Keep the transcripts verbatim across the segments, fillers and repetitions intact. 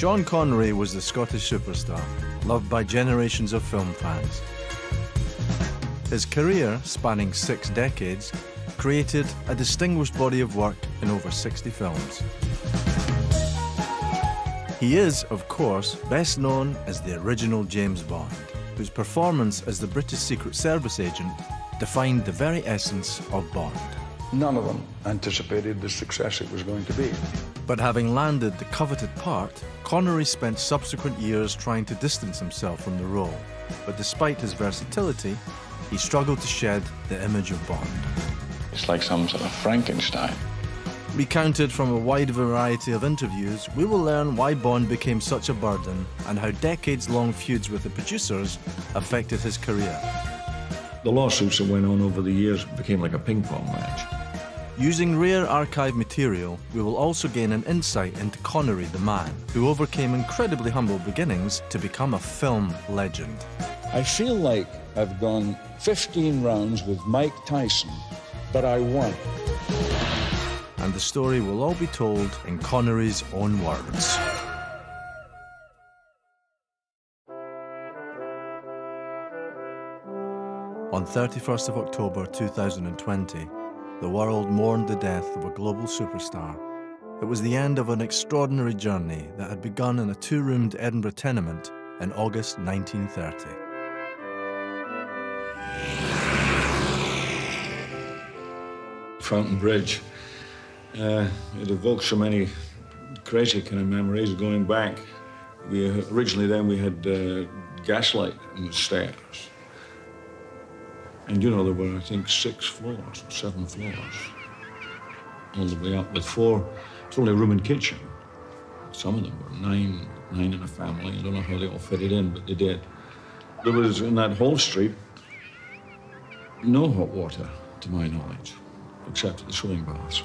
Sean Connery was the Scottish superstar, loved by generations of film fans. His career, spanning six decades, created a distinguished body of work in over sixty films. He is, of course, best known as the original James Bond, whose performance as the British Secret Service agent defined the very essence of Bond. None of them anticipated the success it was going to be. But having landed the coveted part, Connery spent subsequent years trying to distance himself from the role. But despite his versatility, he struggled to shed the image of Bond. It's like some sort of Frankenstein. Recounted from a wide variety of interviews, we will learn why Bond became such a burden and how decades-long feuds with the producers affected his career. The lawsuits that went on over the years became like a ping-pong match. Using rare archive material, we will also gain an insight into Connery the man, who overcame incredibly humble beginnings to become a film legend. I feel like I've gone fifteen rounds with Mike Tyson, but I won. And the story will all be told in Connery's own words. On thirty-first of October two thousand twenty, the world mourned the death of a global superstar. It was the end of an extraordinary journey that had begun in a two-roomed Edinburgh tenement in August nineteen thirty. Fountain Bridge. Uh, it evokes so many crazy kind of memories going back. We originally then we had uh, gaslight in the stairs. And you know, there were, I think, six floors, seven floors, all the way up with four. It's only a room and kitchen. Some of them were nine, nine in a family. I don't know how they all fitted in, but they did. There was, in that whole street, no hot water, to my knowledge, except at the swimming baths.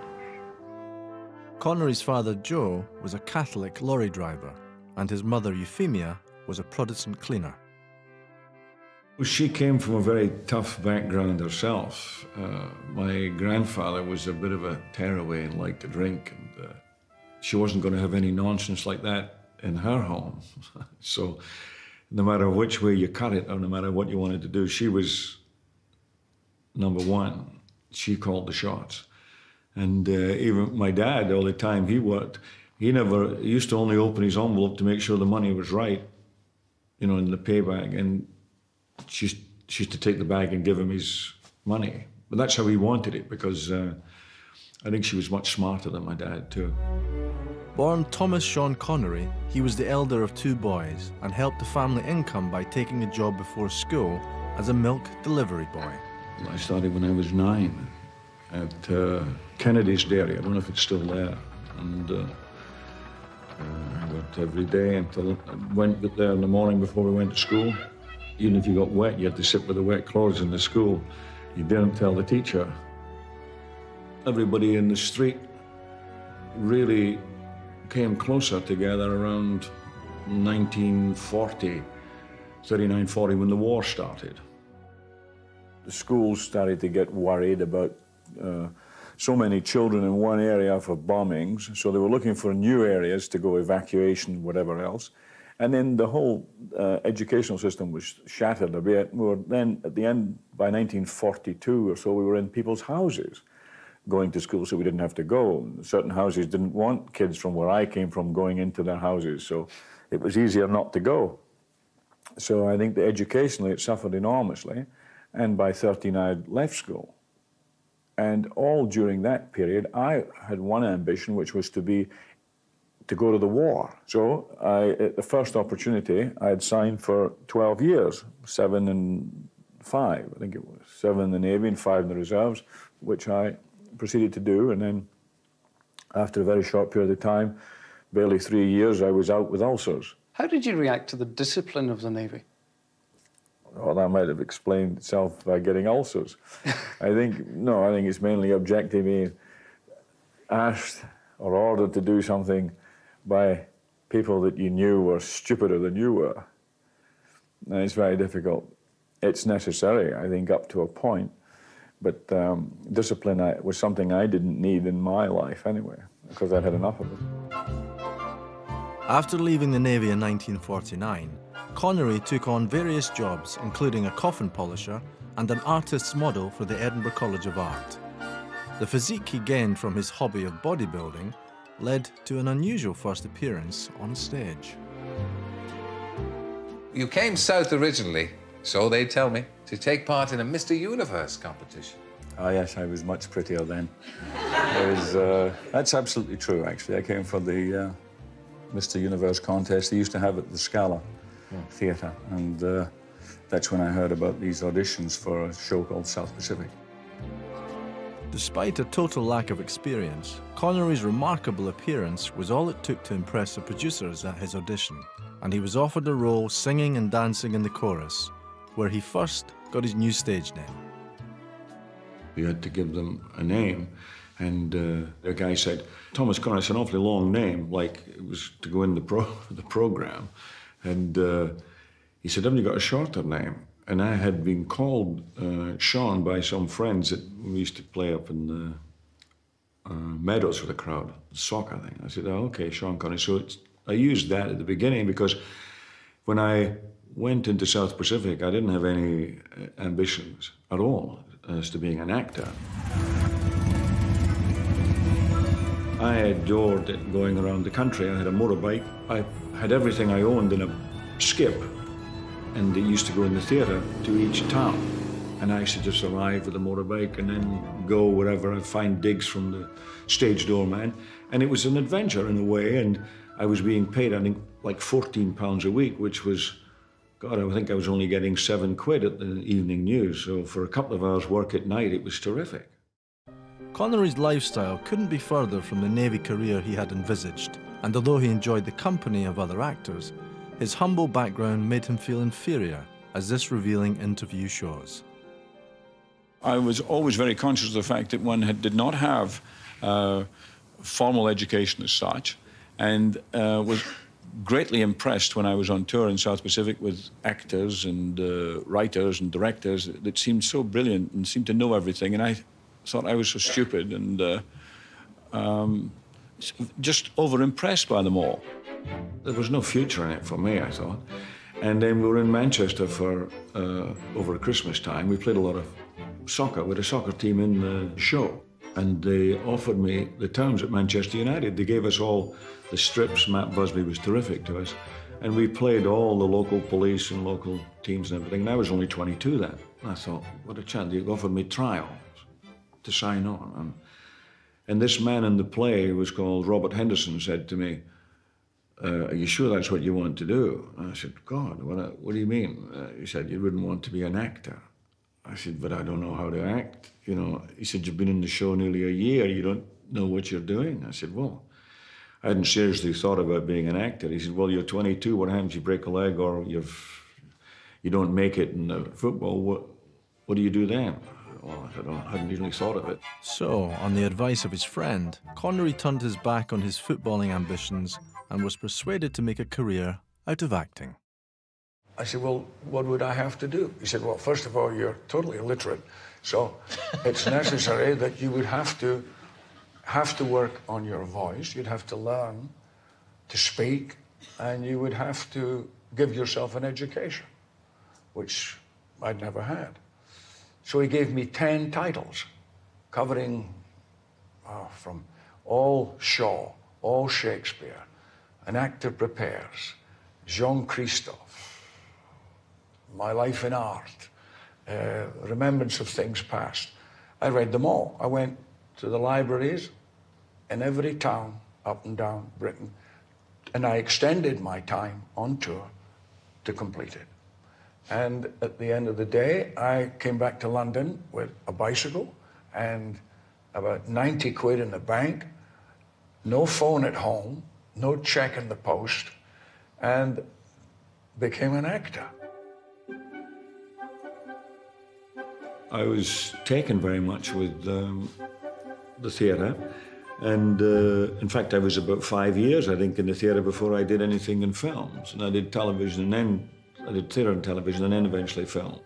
Connery's father, Joe, was a Catholic lorry driver, and his mother, Euphemia, was a Protestant cleaner. Well, she came from a very tough background herself. Uh, my grandfather was a bit of a tearaway and liked to drink, and uh, she wasn't going to have any nonsense like that in her home. So no matter which way you cut it, or no matter what you wanted to do, she was number one. She called the shots. And uh, even my dad, all the time he worked, he never, he used to only open his envelope to make sure the money was right, you know, in the pay bag. And she, she used to take the bag and give him his money. But that's how he wanted it, because uh, I think she was much smarter than my dad, too. Born Thomas Sean Connery, he was the elder of two boys and helped the family income by taking a job before school as a milk delivery boy. I started when I was nine at uh, Kennedy's Dairy. I don't know if it's still there. And uh, uh, I went every day until I went there in the morning before we went to school. Even if you got wet, you had to sit with the wet clothes in the school. You didn't tell the teacher. Everybody in the street really came closer together around nineteen forty, thirty-nine forty, when the war started. The schools started to get worried about uh, so many children in one area for bombings, so they were looking for new areas to go, evacuation, whatever else. And then the whole uh, educational system was shattered a bit. We were then, at the end, by nineteen forty-two or so, we were in people's houses going to school, so we didn't have to go. Certain houses didn't want kids from where I came from going into their houses, so it was easier not to go. So I think that educationally it suffered enormously, and by thirteen I had left school. And all during that period, I had one ambition, which was to be to go to the war. So I, at the first opportunity, I had signed for twelve years, seven and five, I think it was, seven in the Navy and five in the reserves, which I proceeded to do. And then after a very short period of time, barely three years, I was out with ulcers. How did you react to the discipline of the Navy? Well, that might have explained itself by getting ulcers. I think, no, I think it's mainly objectively asked or ordered to do something by people that you knew were stupider than you were. And it's very difficult. It's necessary, I think, up to a point. But um, discipline I, was something I didn't need in my life anyway, because I'd had enough of it. After leaving the Navy in nineteen forty-nine, Connery took on various jobs, including a coffin polisher and an artist's model for the Edinburgh College of Art. The physique he gained from his hobby of bodybuilding led to an unusual first appearance on stage. You came south originally, so they tell me, to take part in a Mister Universe competition. Oh, yes, I was much prettier then. There was, uh, that's absolutely true, actually. I came for the uh, Mister Universe contest they used to have at the Scala yeah. Theatre, and uh, that's when I heard about these auditions for a show called South Pacific. Despite a total lack of experience, Connery's remarkable appearance was all it took to impress the producers at his audition, and he was offered a role singing and dancing in the chorus, where he first got his new stage name. We had to give them a name, and uh, the guy said, Thomas Connery, it's an awfully long name, like it was to go in the, pro the program. And uh, he said, haven't you got a shorter name? And I had been called uh, Sean by some friends that we used to play up in the uh, meadows with the crowd, soccer thing. I said, oh, okay, Sean Connery. So it's, I used that at the beginning because when I went into South Pacific, I didn't have any uh, ambitions at all as to being an actor. I adored it going around the country. I had a motorbike. I had everything I owned in a skip, and it used to go in the theatre to each town. And I used to just arrive with a motorbike and then go wherever I'd find digs from the stage doorman. And it was an adventure in a way, and I was being paid, I think, like fourteen pounds a week, which was, God, I think I was only getting seven quid at the evening news. So for a couple of hours work at night, it was terrific. Connery's lifestyle couldn't be further from the Navy career he had envisaged, and although he enjoyed the company of other actors, his humble background made him feel inferior, as this revealing interview shows. I was always very conscious of the fact that one had, did not have uh, formal education as such, and uh, was greatly impressed when I was on tour in South Pacific with actors and uh, writers and directors that seemed so brilliant and seemed to know everything, and I thought I was so stupid and uh, um, just over-impressed by them all. There was no future in it for me, I thought. And then we were in Manchester for, uh, over Christmas time. We played a lot of soccer. We had a soccer team in the show. And they offered me the terms at Manchester United. They gave us all the strips. Matt Busby was terrific to us. And we played all the local police and local teams and everything. And I was only twenty-two then. And I thought, what a chance. They offered me trials to sign on. And, and this man in the play was called Robert Henderson, said to me, Uh, are you sure that's what you want to do? And I said, God, what, what do you mean? Uh, he said, you wouldn't want to be an actor. I said, but I don't know how to act. You know, he said, you've been in the show nearly a year. You don't know what you're doing. I said, well, I hadn't seriously thought about being an actor. He said, well, you're twenty-two. What happens? You break a leg or you've, you don't make it in uh, football. What, what do you do then? Well, I said, oh, I hadn't really thought of it. So, on the advice of his friend, Connery turned his back on his footballing ambitions and was persuaded to make a career out of acting. I said, well, what would I have to do? He said, well, first of all, you're totally illiterate, so it's necessary that you would have to have to work on your voice. You'd have to learn to speak, and you would have to give yourself an education, which I'd never had. So he gave me ten titles, covering uh, from all Shaw, all Shakespeare, An Actor Prepares, Jean Christophe, My Life in Art, uh, Remembrance of Things Past. I read them all. I went to the libraries in every town up and down Britain, and I extended my time on tour to complete it. And at the end of the day, I came back to London with a bicycle and about ninety quid in the bank, no phone at home, no check in the post, and became an actor. I was taken very much with um, the theatre. And uh, in fact, I was about five years, I think, in the theatre before I did anything in films. And I did television and then I did theatre and television and then eventually film.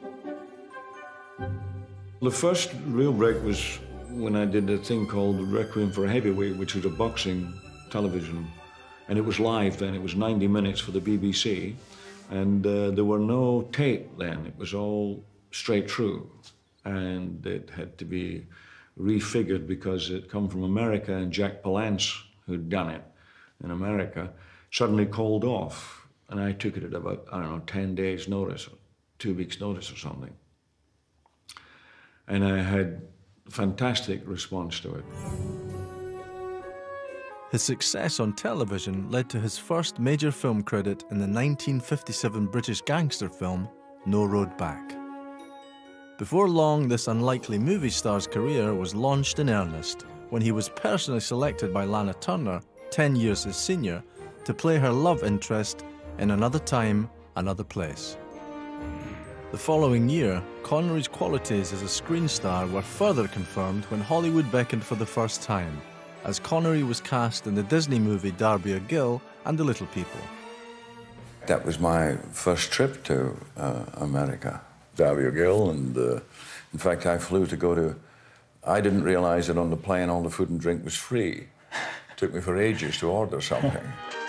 The first real break was when I did a thing called Requiem for a Heavyweight, which was a boxing television And it was live then, it was ninety minutes for the B B C, and uh, there were no tape then, it was all straight through. And it had to be refigured because it come from America, and Jack Palance, who'd done it in America, suddenly called off. And I took it at about, I don't know, ten days notice, or two weeks notice or something. And I had fantastic response to it. His success on television led to his first major film credit in the nineteen fifty-seven British gangster film, No Road Back. Before long, this unlikely movie star's career was launched in earnest when he was personally selected by Lana Turner, ten years his senior, to play her love interest in Another Time, Another Place. The following year, Connery's qualities as a screen star were further confirmed when Hollywood beckoned for the first time, as Connery was cast in the Disney movie Darby O'Gill and the Little People. That was my first trip to uh, America. Darby O'Gill, and uh, in fact I flew to go to, I didn't realize that on the plane all the food and drink was free. It took me for ages to order something.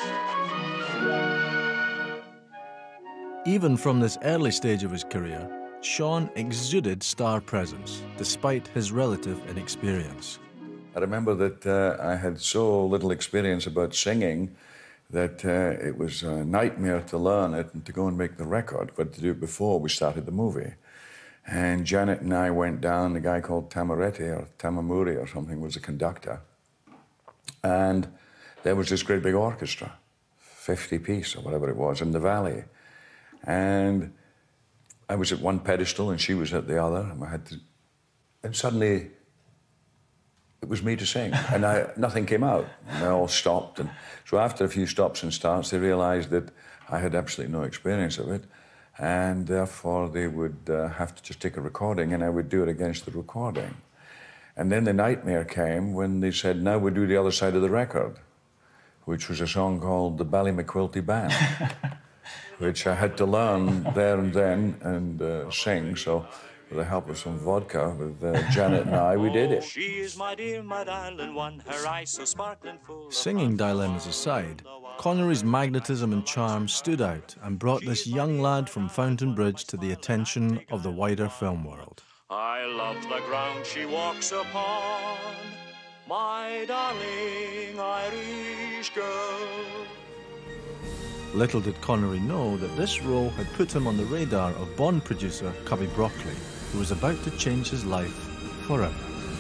Even from this early stage of his career, Sean exuded star presence, despite his relative inexperience. I remember that uh, I had so little experience about singing that uh, it was a nightmare to learn it and to go and make the record, but to do it before we started the movie. And Janet and I went down, a guy called Tamaretti or Tamamuri or something was the conductor. And there was this great big orchestra, fifty piece or whatever it was, in the valley. And I was at one pedestal and she was at the other, and I had to, and suddenly it was me to sing, and I, nothing came out. And they all stopped, and so after a few stops and starts, they realized that I had absolutely no experience of it, and therefore they would uh, have to just take a recording, and I would do it against the recording. And then the nightmare came when they said, now we do the other side of the record, which was a song called The Ballymaquilty Band, which I had to learn there and then and uh, sing, so with the help of some vodka, with uh, Janet and I, we did it. She is my dear, my darling one, her eyes so sparkling full. Singing dilemmas aside, Connery's magnetism and charm stood out and brought this young lad from Fountain Bridge to the attention of the wider film world. I love the ground she walks upon, my darling Irish girl. Little did Connery know that this role had put him on the radar of Bond producer Cubby Broccoli, who was about to change his life forever.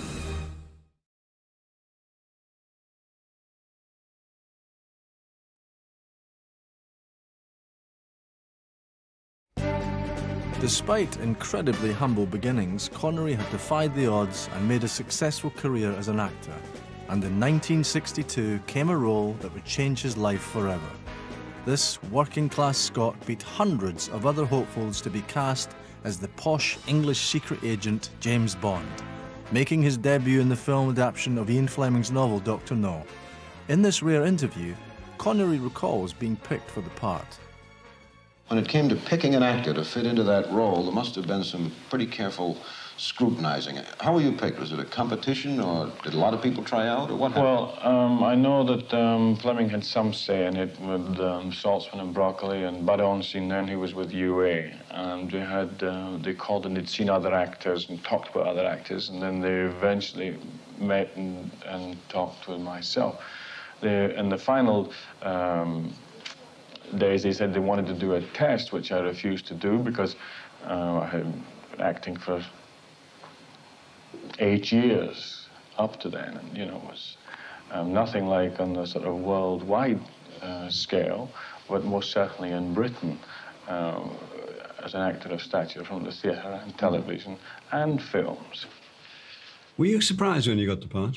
Despite incredibly humble beginnings, Connery had defied the odds and made a successful career as an actor. And in nineteen sixty-two came a role that would change his life forever. This working-class Scot beat hundreds of other hopefuls to be cast as the posh English secret agent James Bond, making his debut in the film adaptation of Ian Fleming's novel Doctor No. In this rare interview, Connery recalls being picked for the part. When it came to picking an actor to fit into that role, there must have been some pretty careful scrutinizing. How were you picked? Was it a competition, or did a lot of people try out, or what happened? Well, um, I know that um, Fleming had some say in it with um, Saltzman and Broccoli, and Bud Ornstein then, who was with U A. And they had, uh, they called and they'd seen other actors and talked about other actors, and then they eventually met and, and talked with myself. They, in the final um, days, they said they wanted to do a test, which I refused to do because uh, I had been acting for eight years up to then, and you know, it was um, nothing like on the sort of worldwide uh, scale, but most certainly in Britain, uh, as an actor of stature from the theatre and television and films. Were you surprised when you got the part?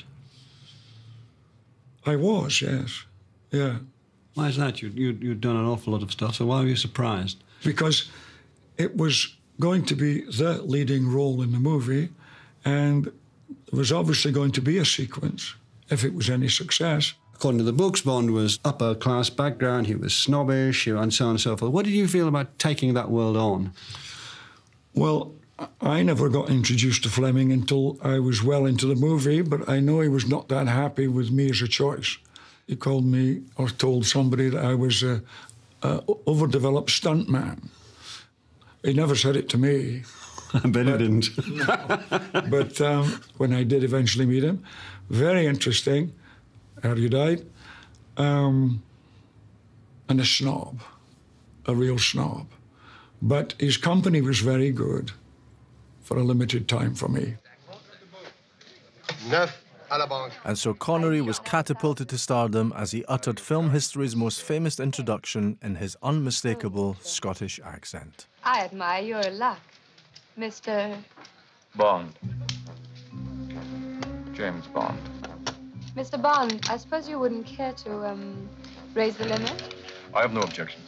I was, yes, yeah. Why is that? You, you, you'd done an awful lot of stuff, so why were you surprised? Because it was going to be the leading role in the movie, and there was obviously going to be a sequence if it was any success. According to the books, Bond was upper-class background, he was snobbish, and so on and so forth. What did you feel about taking that world on? Well, I never got introduced to Fleming until I was well into the movie, but I know he was not that happy with me as a choice. he called me, or told somebody that I was a, a overdeveloped stuntman. He never said it to me. I bet he didn't. No. But um, when I did eventually meet him, very interesting, erudite, um, and a snob, a real snob. But his company was very good for a limited time for me. And so Connery was catapulted to stardom as he uttered film history's most famous introduction in his unmistakable Scottish accent. I admire your luck, Mister Bond. James Bond. Mister Bond, I suppose you wouldn't care to, um, raise the limit? I have no objections.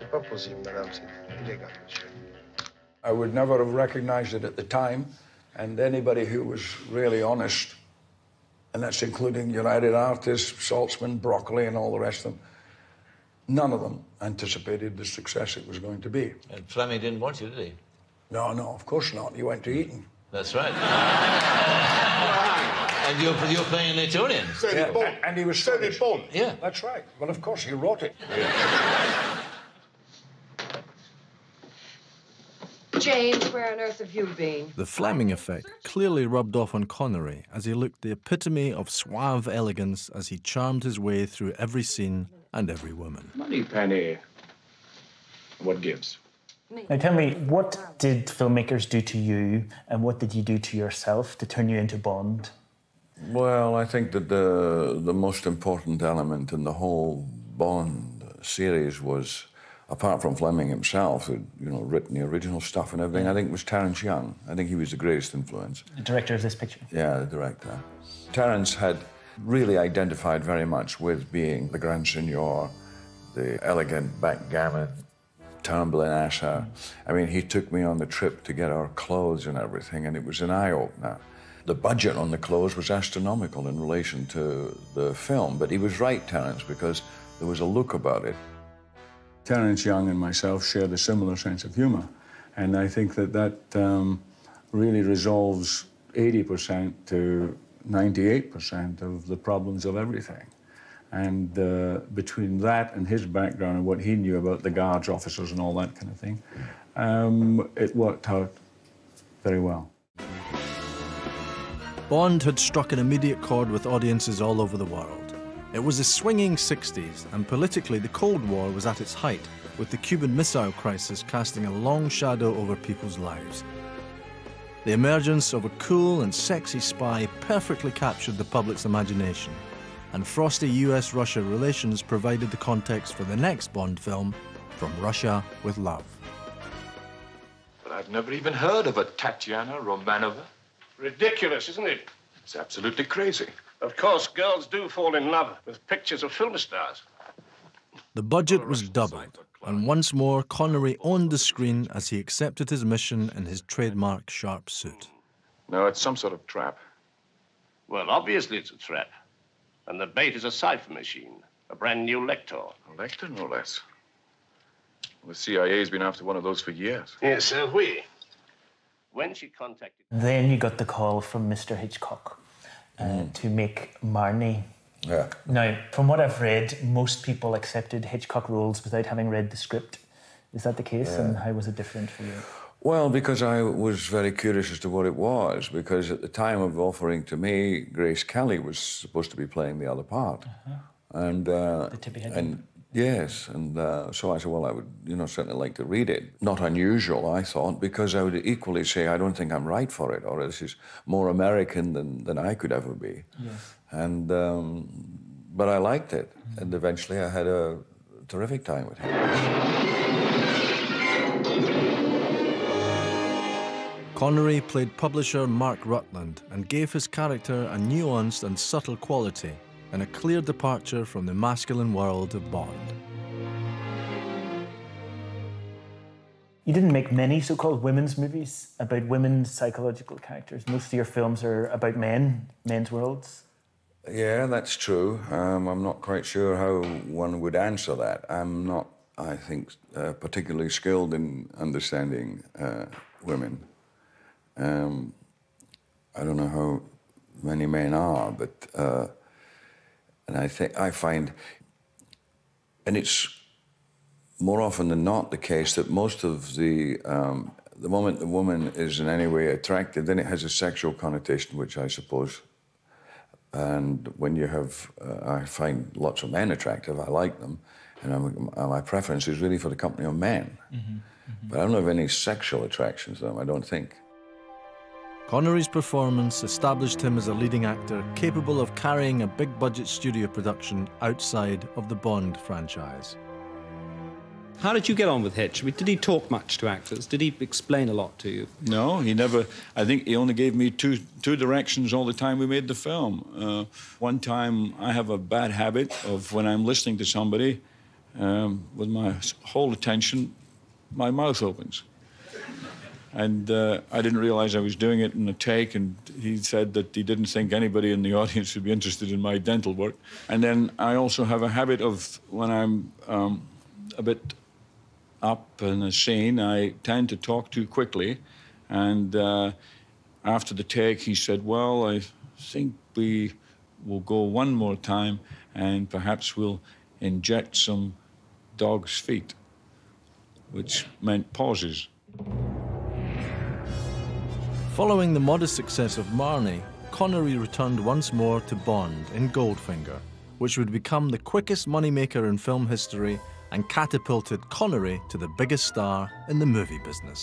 I would never have recognized it at the time, and anybody who was really honest, and that's including United Artists, Saltzman, Broccoli, and all the rest of them, none of them anticipated the success it was going to be. And Fleming didn't want you, did he? No, no, of course not. He went to Eton. That's right. And you're, you're playing an Etonian. So yeah, did Bond. And he was so did Bond. Yeah. That's right. Well, of course, he wrote it. Yeah. James, where on earth have you been? The Fleming effect clearly rubbed off on Connery as he looked the epitome of suave elegance as he charmed his way through every scene and every woman. Money penny. What gives? Now tell me, what did filmmakers do to you and what did you do to yourself to turn you into Bond? Well, I think that the, the most important element in the whole Bond series was, apart from Fleming himself, who'd you know, written the original stuff and everything, I think it was Terence Young. I think he was the greatest influence. The director of this picture? Yeah, the director. Terence had really identified very much with being the Grand Signor, the elegant backgammon, tumbling asser. I mean, he took me on the trip to get our clothes and everything, and it was an eye-opener. The budget on the clothes was astronomical in relation to the film, but he was right, Terence, because there was a look about it. Terence Young and myself shared a similar sense of humour, and I think that that um, really resolves eighty percent to ninety-eight percent of the problems of everything. And uh, between that and his background and what he knew about the guards, officers, and all that kind of thing, um, it worked out very well. Bond had struck an immediate chord with audiences all over the world. It was the swinging sixties, and politically the Cold War was at its height, with the Cuban Missile Crisis casting a long shadow over people's lives. The emergence of a cool and sexy spy perfectly captured the public's imagination, and frosty U S Russia relations provided the context for the next Bond film, From Russia with Love. But I've never even heard of a Tatiana Romanova. Ridiculous, isn't it? It's absolutely crazy. Of course, girls do fall in love with pictures of film stars. The budget was doubled, and once more Connery owned the screen as he accepted his mission in his trademark sharp suit. No, it's some sort of trap. Well, obviously it's a trap. And the bait is a cipher machine, a brand new Lector. A Lector, no less. Well, the C I A's been after one of those for years. Yes, so have we. When she contacted... Then you got the call from Mister Hitchcock uh, mm. to make Marnie. Yeah. Now, from what I've read, most people accepted Hitchcock roles without having read the script. Is that the case, yeah. And how was it different for you? Well, because I was very curious as to what it was, because at the time of offering to me, Grace Kelly was supposed to be playing the other part. Uh-huh. And, uh, the Tippi Hedren. and yes, and uh, so I said, well, I would, you know, certainly like to read it. Not unusual, I thought, because I would equally say, I don't think I'm right for it, or this is more American than, than I could ever be. Yes. And, um, but I liked it, mm-hmm. and eventually I had a terrific time with him. Connery played publisher Mark Rutland and gave his character a nuanced and subtle quality, and a clear departure from the masculine world of Bond. You didn't make many so-called women's movies about women's psychological characters. Most of your films are about men, men's worlds. Yeah, that's true. Um, I'm not quite sure how one would answer that. I'm not, I think, uh, particularly skilled in understanding uh, women. Um, I don't know how many men are, but uh, and And I think I find, and it's more often than not the case that most of the um, the moment the woman is in any way attracted, then it has a sexual connotation, which I suppose. And when you have, uh, I find lots of men attractive. I like them, and I'm, my preference is really for the company of men. Mm-hmm, mm-hmm. But I don't have any sexual attractions to them. I don't think. Connery's performance established him as a leading actor capable of carrying a big-budget studio production outside of the Bond franchise. How did you get on with Hitch? I mean, did he talk much to actors? Did he explain a lot to you? No, he never. I think he only gave me two two directions all the time we made the film. Uh, one time, I have a bad habit of when I'm listening to somebody, um, with my whole attention, my mouth opens. And uh, I didn't realize I was doing it in a take, and he said that he didn't think anybody in the audience would be interested in my dental work. And then I also have a habit of, when I'm um, a bit up in a scene, I tend to talk too quickly. And uh, after the take, he said, well, I think we will go one more time, and perhaps we'll inject some dog's feet, which meant pauses. Following the modest success of Marnie, Connery returned once more to Bond in Goldfinger, which would become the quickest moneymaker in film history and catapulted Connery to the biggest star in the movie business.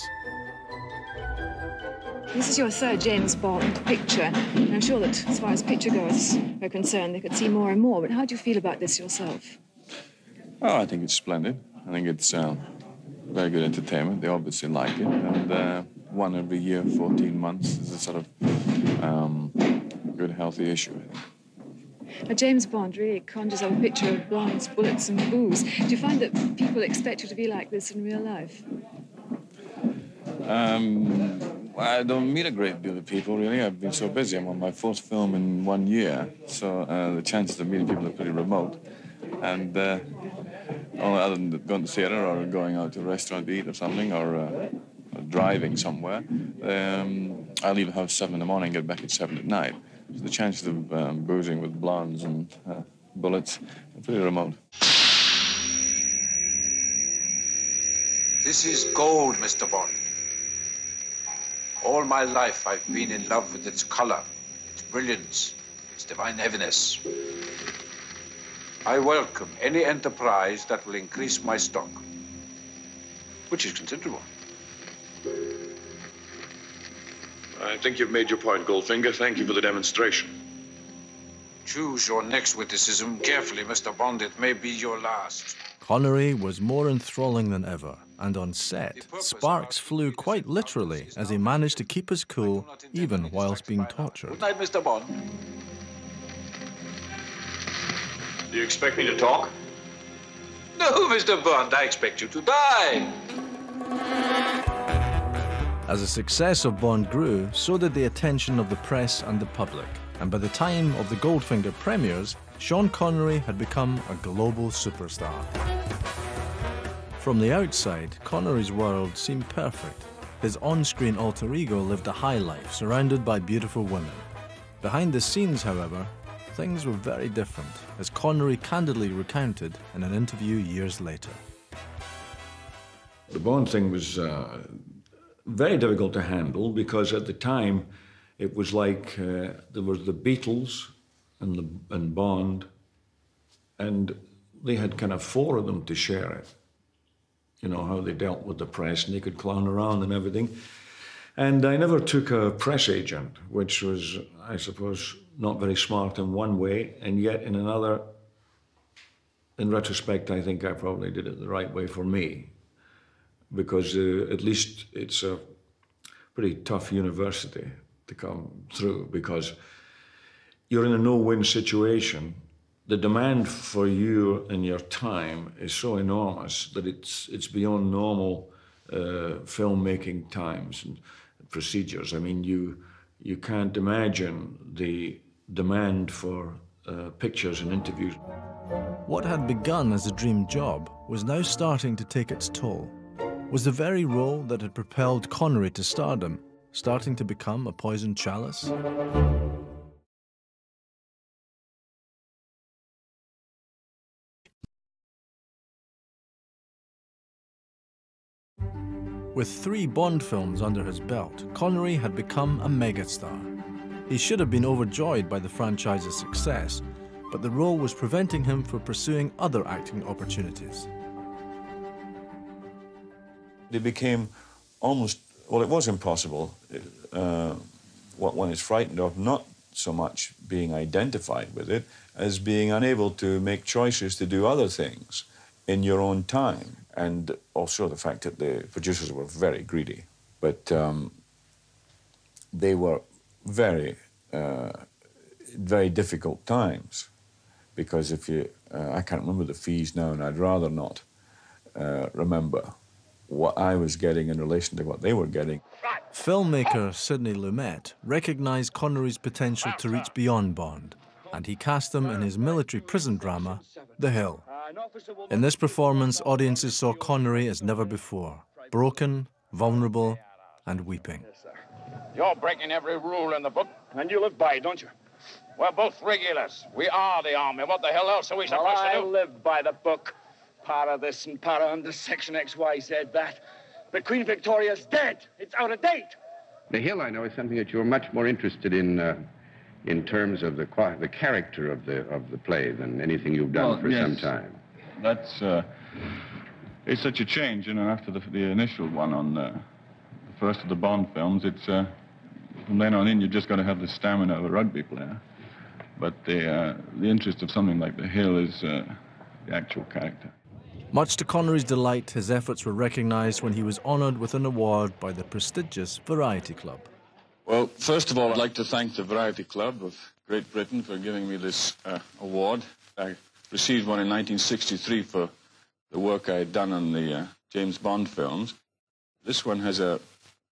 This is your third James Bond picture, and I'm sure that as far as picture-goers are concerned, they could see more and more, but how do you feel about this yourself? Oh, I think it's splendid. I think it's uh, very good entertainment. They obviously like it, and uh, one every year, fourteen months, is a sort of um, good, healthy issue, I think. Now, James Bond really conjures up a picture of blondes, bullets and booze. Do you find that people expect you to be like this in real life? Um, I don't meet a great deal of people, really. I've been so busy. I'm on my fourth film in one year, so uh, the chances of meeting people are pretty remote. And uh, other than going to the theatre or going out to a restaurant to eat or something, or, uh, or driving somewhere, um, I leave the house seven in the morning and get back at seven at night. So the chances of um, boozing with blondes and uh, bullets are pretty remote. This is gold, Mister Bond. All my life I've been in love with its color, its brilliance, its divine heaviness. I welcome any enterprise that will increase my stock, which is considerable. I think you've made your point, Goldfinger. Thank you for the demonstration. Choose your next witticism carefully, Mister Bond. It may be your last. Connery was more enthralling than ever, and on set, sparks flew quite literally as he managed to keep his cool even whilst being tortured. Good night, Mister Bond. Do you expect me to talk? No, Mister Bond, I expect you to die. As the success of Bond grew, so did the attention of the press and the public. And by the time of the Goldfinger premieres, Sean Connery had become a global superstar. From the outside, Connery's world seemed perfect. His on-screen alter ego lived a high life, surrounded by beautiful women. Behind the scenes, however, things were very different, as Connery candidly recounted in an interview years later. The Bond thing was uh, very difficult to handle because at the time it was like uh, there was the Beatles and, the, and Bond, and they had kind of four of them to share it. You know, how they dealt with the press, and they could clown around and everything. And I never took a press agent, which was, I suppose, not very smart in one way, and yet in another, in retrospect, I think I probably did it the right way for me, because uh, at least it's a pretty tough university to come through, because you're in a no-win situation. The demand for you and your time is so enormous that it's it's beyond normal uh, filmmaking times and procedures. I mean, you you can't imagine the demand for uh, pictures and interviews. What had begun as a dream job was now starting to take its toll. Was the very role that had propelled Connery to stardom starting to become a poisoned chalice? With three Bond films under his belt, Connery had become a megastar. He should have been overjoyed by the franchise's success, but the role was preventing him from pursuing other acting opportunities. It became almost, well, it was impossible. Uh, what one is frightened of, not so much being identified with it, as being unable to make choices to do other things in your own time. And also the fact that the producers were very greedy. But um, they were very, uh, very difficult times. Because if you, uh, I can't remember the fees now, and I'd rather not uh, remember what I was getting in relation to what they were getting. Filmmaker Sidney Lumet recognized Connery's potential to reach beyond Bond, and he cast him in his military prison drama, The Hill. In this performance, audiences saw Connery as never before, broken, vulnerable, and weeping. You're breaking every rule in the book, and you live by it, don't you? We're both regulars. We are the army. What the hell else are we supposed well, to do? I live by the book. Para this and para under section X Y Z that. But Queen Victoria's dead. It's out of date. The Hill, I know, is something that you're much more interested in uh, in terms of the the character of the of the play than anything you've done well, for yes. some time. That's uh, it's such a change, you know, after the, the initial one on uh, the first of the Bond films. It's uh, from then on in, you've just got to have the stamina of a rugby player. But the uh, the interest of something like The Hill is uh, the actual character. Much to Connery's delight, his efforts were recognized when he was honored with an award by the prestigious Variety Club. Well, first of all, I'd like to thank the Variety Club of Great Britain for giving me this uh, award. I received one in nineteen sixty-three for the work I had done on the uh, James Bond films. This one has a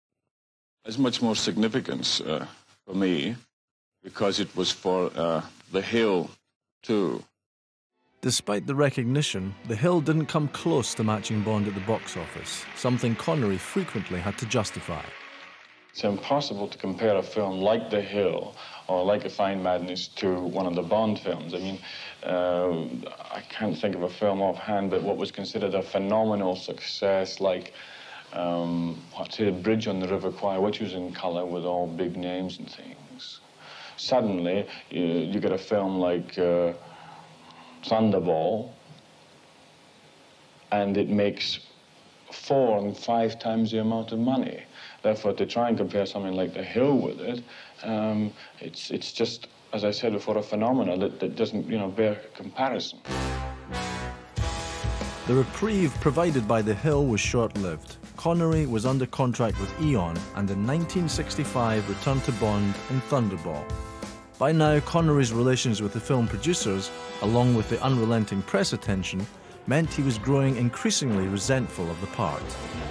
has much more significance uh, for me because it was for uh, The Hill, too. Despite the recognition, The Hill didn't come close to matching Bond at the box office, something Connery frequently had to justify. It's impossible to compare a film like The Hill or Like a Fine Madness to one of the Bond films. I mean, uh, I can't think of a film offhand, but what was considered a phenomenal success, like, um, what's it, Bridge on the River Kwai, which was in colour with all big names and things. Suddenly, you, you get a film like uh, Thunderball, and it makes four and five times the amount of money. Therefore, to try and compare something like The Hill with it, um, it's, it's just, as I said before, a phenomenon that, that doesn't, you know, bear comparison. The reprieve provided by The Hill was short-lived. Connery was under contract with Eon and in nineteen sixty-five returned to Bond in Thunderball. By now, Connery's relations with the film producers, along with the unrelenting press attention, meant he was growing increasingly resentful of the part.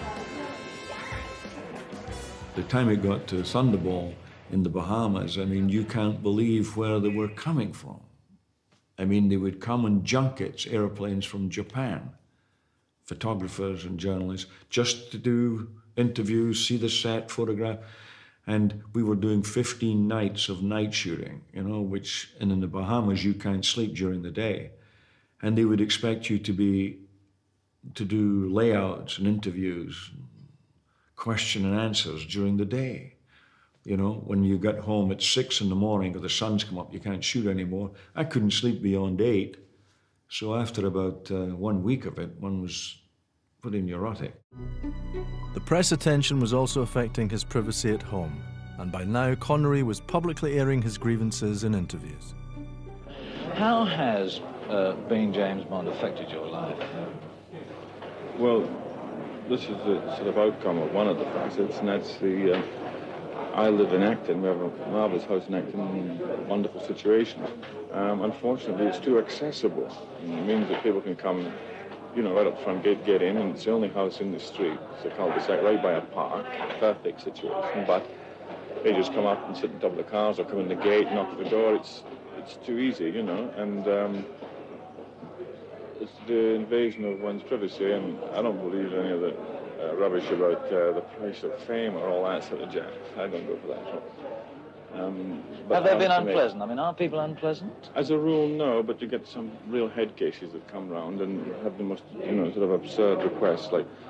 The time it got to Thunderball in the Bahamas, I mean, you can't believe where they were coming from. I mean, they would come on junkets, airplanes from Japan, photographers and journalists, just to do interviews, see the set, photograph. And we were doing fifteen nights of night shooting, you know, which, and in the Bahamas, you can't sleep during the day. And they would expect you to be, to do layouts and interviews, question and answers during the day. You know, when you got home at six in the morning or the sun's come up, you can't shoot anymore. I couldn't sleep beyond eight. So after about uh, one week of it, one was pretty neurotic. The press attention was also affecting his privacy at home, and by now Connery was publicly airing his grievances in interviews. How has uh, being James Bond affected your life? Well, this is the sort of outcome of one of the facets, and that's the, uh, I live in Acton, we have a marvellous house in Acton, wonderful situations. Um, unfortunately, it's too accessible. And it means that people can come, you know, right up front gate, get in, and it's the only house in the street. It's a cul-de-sac right by a park, perfect situation, but they just come up and sit on top of the cars or come in the gate, knock at the door. It's, it's too easy, you know, and um, it's the invasion of one's privacy, and I don't believe any of the uh, rubbish about uh, the price of fame or all that sort of jazz. I don't go for that. Um, Have they been unpleasant? I mean, are people unpleasant? As a rule, no, but you get some real head cases that come round and have the most, you know, sort of absurd requests, like,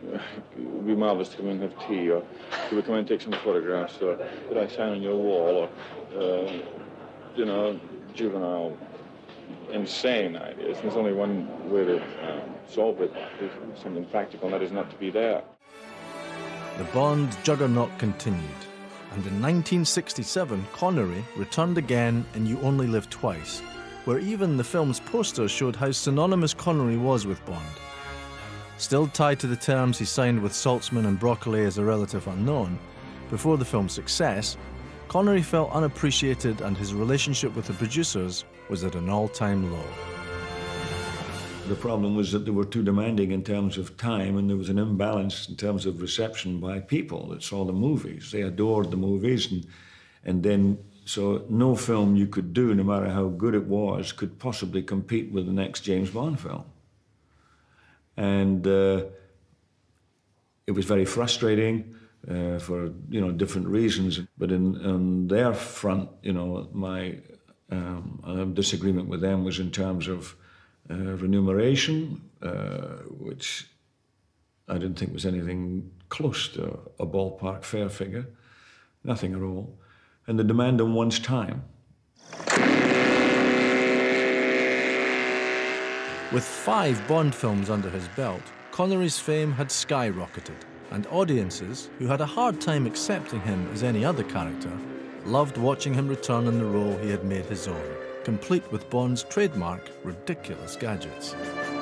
it would be marvellous to come in and have tea, or could we come in and take some photographs, or could I sign on your wall, or, uh, you know, juvenile, insane ideas. There's only one way to um, solve it, is something practical, and that is not to be there. The Bond juggernaut continued, and in nineteen sixty-seven, Connery returned again in You Only Live Twice, where even the film's poster showed how synonymous Connery was with Bond. Still tied to the terms he signed with Saltzman and Broccoli as a relative unknown, before the film's success, Connery felt unappreciated and his relationship with the producers was at an all-time low. The problem was that they were too demanding in terms of time, and there was an imbalance in terms of reception by people that saw the movies. They adored the movies, and, and then, so no film you could do, no matter how good it was, could possibly compete with the next James Bond film. And uh, it was very frustrating uh, for, you know, different reasons. But in, on their front, you know, my um, uh, disagreement with them was in terms of uh, remuneration, uh, which I didn't think was anything close to a ballpark fair figure, nothing at all, and the demand on one's time. With five Bond films under his belt, Connery's fame had skyrocketed, and audiences, who had a hard time accepting him as any other character, loved watching him return in the role he had made his own, complete with Bond's trademark ridiculous gadgets.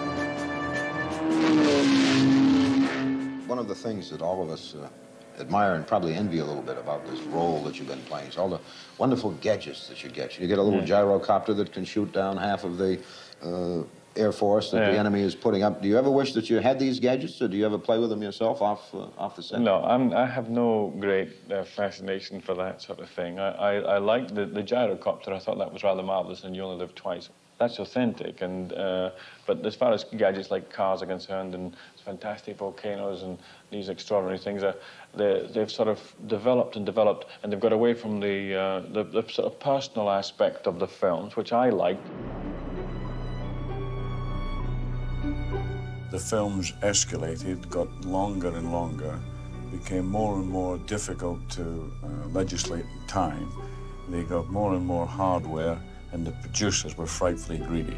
One of the things that all of us uh, admire and probably envy a little bit about this role that you've been playing is all the wonderful gadgets that you get. You get a little Yeah. gyrocopter that can shoot down half of the uh, Air Force that Yeah. the enemy is putting up. Do you ever wish that you had these gadgets, or do you ever play with them yourself off uh, off the set? No, I'm, I have no great uh, fascination for that sort of thing. I, I, I liked the, the gyrocopter. I thought that was rather marvellous, and You Only Live Twice. That's authentic, and uh, but as far as gadgets like cars are concerned, and fantastic volcanoes and these extraordinary things, are, they, they've sort of developed and developed, and they've got away from the, uh, the, the sort of personal aspect of the films, which I liked. The films escalated, got longer and longer, became more and more difficult to uh, legislate in time. They got more and more hardware, and the producers were frightfully greedy.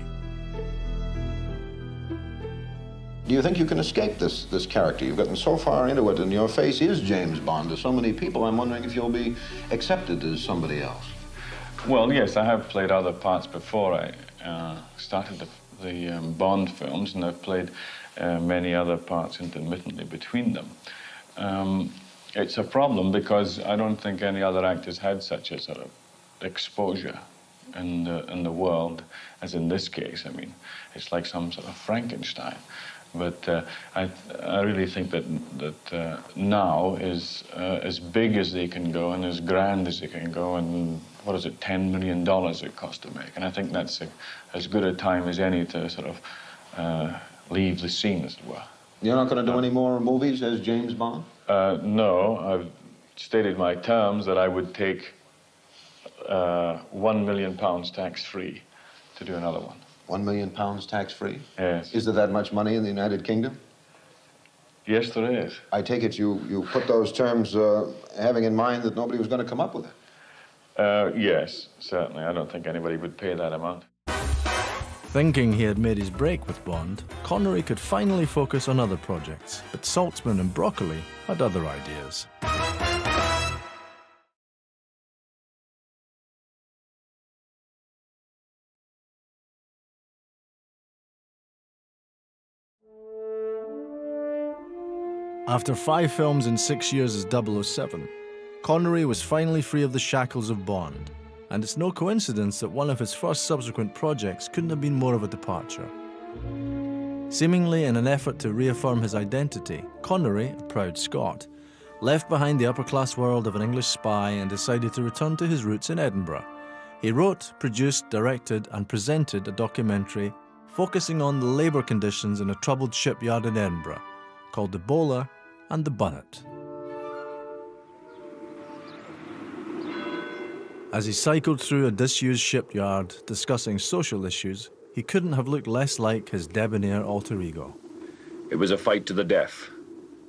Do you think you can escape this this character? You've gotten so far into it, and your face is James Bond to so many people. I'm wondering if you'll be accepted as somebody else. Well, yes, I have played other parts before I uh, started the, the um, Bond films, and I've played uh, many other parts intermittently between them. Um, it's a problem because I don't think any other actors had such a sort of exposure in the, in the world as in this case. I mean, it's like some sort of Frankenstein. But uh, I, I really think that, that uh, now is uh, as big as they can go and as grand as they can go, and what is it, ten million dollars it cost to make. And I think that's a, as good a time as any to sort of uh, leave the scene, as it were. You're not going to do any more movies as James Bond? Uh, no, I've stated my terms that I would take uh, one million pounds tax-free to do another one. One million pounds tax-free? Yes. Is there that much money in the United Kingdom? Yes, there is. I take it you, you put those terms uh, having in mind that nobody was going to come up with it. Uh, yes, certainly. I don't think anybody would pay that amount. Thinking he had made his break with Bond, Connery could finally focus on other projects, but Saltzman and Broccoli had other ideas. After five films and six years as double oh seven, Connery was finally free of the shackles of Bond, and it's no coincidence that one of his first subsequent projects couldn't have been more of a departure. Seemingly in an effort to reaffirm his identity, Connery, a proud Scot, left behind the upper-class world of an English spy and decided to return to his roots in Edinburgh. He wrote, produced, directed, and presented a documentary focusing on the labour conditions in a troubled shipyard in Edinburgh, called The Bowler and the Bunnet. As he cycled through a disused shipyard discussing social issues, he couldn't have looked less like his debonair alter ego. It was a fight to the death.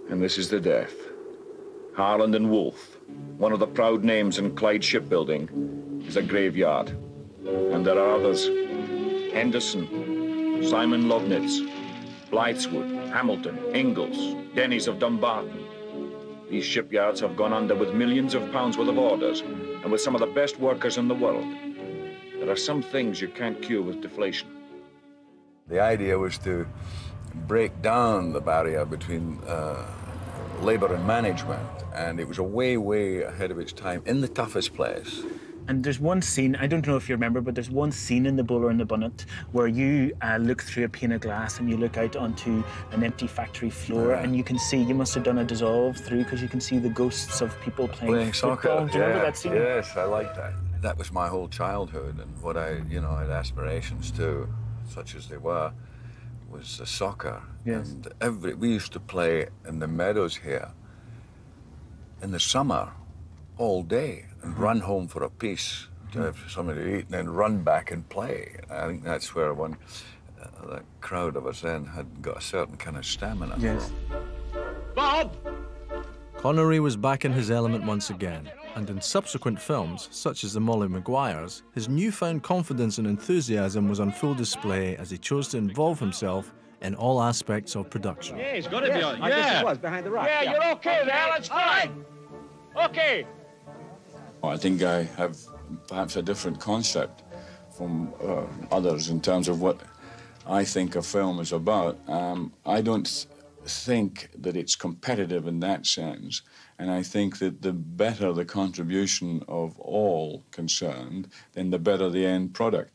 and this is the death. Harland and Wolff, one of the proud names in Clyde shipbuilding, is a graveyard. And there are others. Henderson, Simon Lognitz, Blythswood, Hamilton, Ingalls, Denny's of Dumbarton. These shipyards have gone under with millions of pounds worth of orders and with some of the best workers in the world. There are some things you can't cure with deflation. The idea was to break down the barrier between uh, labor and management, and it was a way, way ahead of its time in the toughest place. And there's one scene, I don't know if you remember, but there's one scene in The Bowler and the Bonnet where you uh, look through a pane of glass and you look out onto an empty factory floor, Right. and you can see, you must have done a dissolve through because you can see the ghosts of people playing, Playing football. soccer. Do you yeah. remember that scene? Yes, I like that. That was my whole childhood, and what I, you know, I had aspirations to, such as they were, was uh, soccer. Yes. And every, we used to play in the meadows here in the summer all day and run home for a piece to have something to eat and then run back and play. I think that's where one, uh, that crowd of us then had got a certain kind of stamina. Yes. Bob! Connery was back in his element once again, and in subsequent films, such as The Molly Maguires, his newfound confidence and enthusiasm was on full display as he chose to involve himself in all aspects of production. Yeah, he's got to be on. I Yeah. guess it was behind the rock. Yeah, you're okay there. That's fine. Okay. I think I have perhaps a different concept from uh, others in terms of what I think a film is about. Um, I don't th think that it's competitive in that sense, and I think that the better the contribution of all concerned, then the better the end product.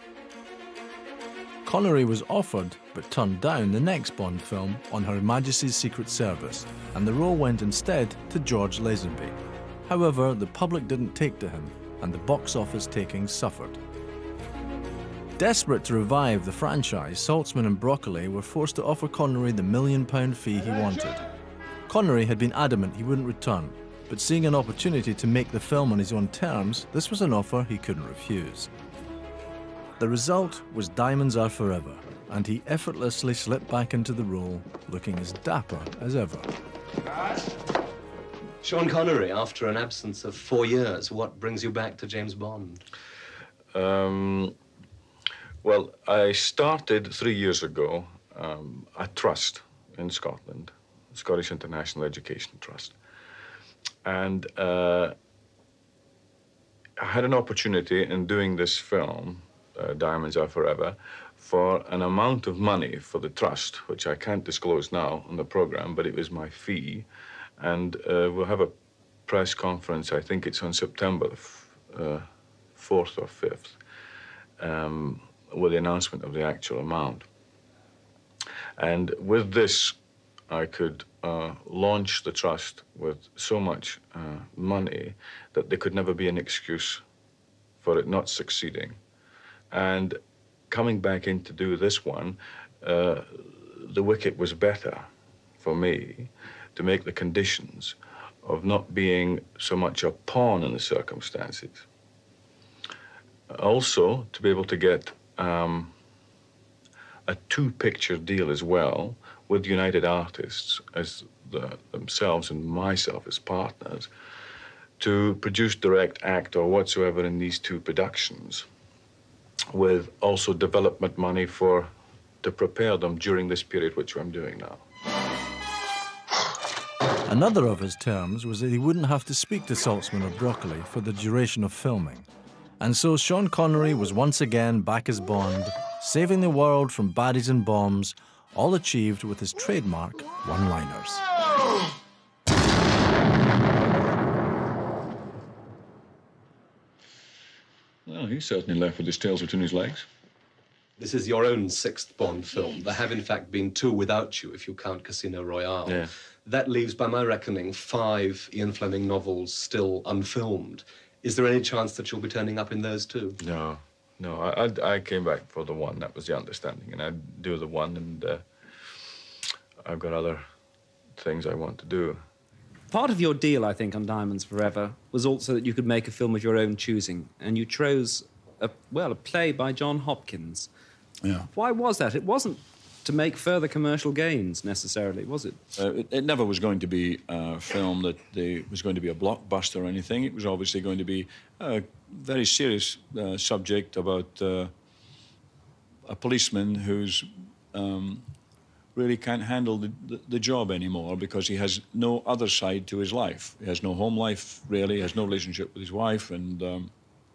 Connery was offered, but turned down, the next Bond film on Her Majesty's Secret Service, and the role went instead to George Lazenby. However, the public didn't take to him, and the box office takings suffered. Desperate to revive the franchise, Saltzman and Broccoli were forced to offer Connery the million-pound fee he wanted. Connery had been adamant he wouldn't return, but seeing an opportunity to make the film on his own terms, this was an offer he couldn't refuse. The result was Diamonds Are Forever, and he effortlessly slipped back into the role, looking as dapper as ever. Sean Connery, after an absence of four years, what brings you back to James Bond? Um, well, I started three years ago um, a trust in Scotland, Scottish International Education Trust. And uh, I had an opportunity in doing this film, uh, Diamonds Are Forever, for an amount of money for the trust, which I can't disclose now on the program, but it was my fee. And uh, we'll have a press conference, I think it's on September uh, fourth or fifth, um, with the announcement of the actual amount. And with this, I could uh, launch the trust with so much uh, money that there could never be an excuse for it not succeeding. And coming back in to do this one, uh, the wicket was better for me to make the conditions of not being so much a pawn in the circumstances. Also, to be able to get um, a two-picture deal as well with United Artists as the, themselves and myself as partners to produce, direct, act, or whatsoever in these two productions, with also development money for to prepare them during this period which I'm doing now. Another of his terms was that he wouldn't have to speak to Saltzman or Broccoli for the duration of filming. And so Sean Connery was once again back as Bond, saving the world from baddies and bombs, all achieved with his trademark one-liners. Well, he's certainly left with his tails between his legs. This is your own sixth Bond film. There have, in fact, been two without you, if you count Casino Royale. Yeah. That leaves, by my reckoning, five Ian Fleming novels still unfilmed. Is there any chance that you'll be turning up in those too? No, no. I, I, I came back for the one. That was the understanding. And I'd do the one, and uh, I've got other things I want to do. Part of your deal, I think, on Diamonds Forever was also that you could make a film of your own choosing, and you chose, a, well, a play by John Hopkins. Yeah. Why was that? It wasn't to make further commercial gains necessarily, was it? Uh, it, it never was going to be a film that they, was going to be a blockbuster or anything. It was obviously going to be a very serious uh, subject about uh, a policeman who's um, really can't handle the, the, the job anymore because he has no other side to his life. He has no home life, really. He has no relationship with his wife, and um,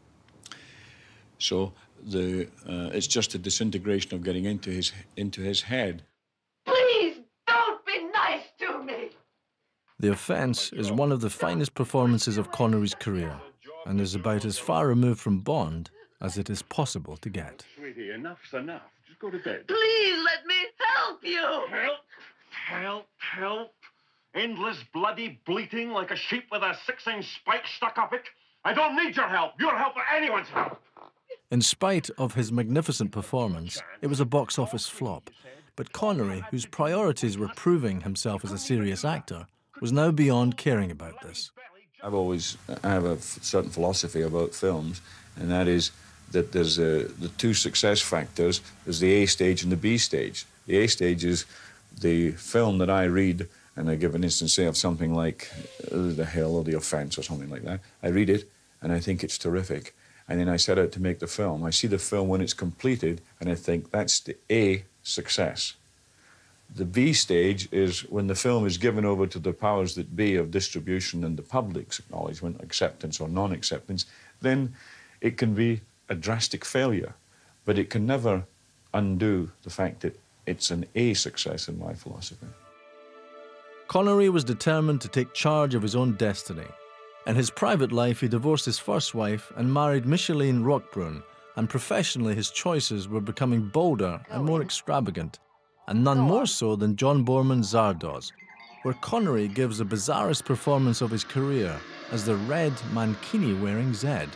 so the uh, it's just a disintegration of getting into his into his head. Please don't be nice to me. The Offence is one of the finest performances of Connery's career, and is about as far removed from Bond as it is possible to get. Sweetie, enough's enough. Just go to bed. Please let me help you. Help, help, help. Endless bloody bleating like a sheep with a six-inch spike stuck up it. I don't need your help. Your help or anyone's help. In spite of his magnificent performance, it was a box office flop. But Connery, whose priorities were proving himself as a serious actor, was now beyond caring about this. I've always, I have a certain philosophy about films, and that is that there's a, the two success factors. There's the A stage and the B stage. The A stage is the film that I read, and I give an instance, say, of something like uh, The Hill or The Offence or something like that. I read it, and I think it's terrific. And then I set out to make the film. I see the film when it's completed, and I think that's the A success. The B stage is when the film is given over to the powers that be of distribution and the public's acknowledgement, acceptance or non-acceptance, then it can be a drastic failure. But it can never undo the fact that it's an A success in my philosophy. Connery was determined to take charge of his own destiny. In his private life, he divorced his first wife and married Micheline Roquebrune, and professionally his choices were becoming bolder and more extravagant, and none more so than John Boorman's Zardoz, where Connery gives the bizarrest performance of his career as the red mankini-wearing Zed.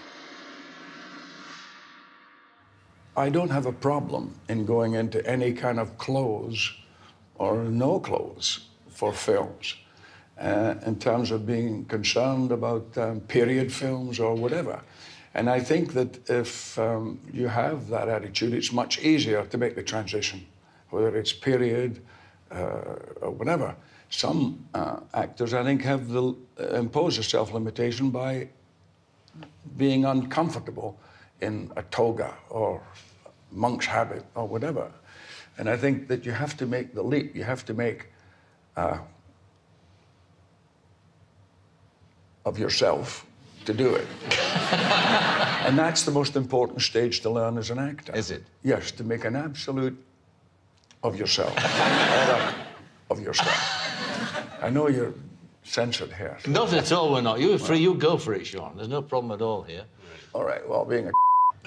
I don't have a problem in going into any kind of clothes or no clothes for films. Uh, in terms of being concerned about um, period films or whatever. And I think that if um, you have that attitude, it's much easier to make the transition, whether it's period uh, or whatever. Some uh, actors, I think, have the, uh, impose a self-limitation by being uncomfortable in a toga or monk's habit or whatever. And I think that you have to make the leap. You have to make uh, of yourself to do it. And that's the most important stage to learn as an actor. Is it? Yes, to make an absolute of yourself. Or of yourself. I know you're censored here. So. Not at all, we're not. You're free, you go for it, Sean. There's no problem at all here. All right, well, being a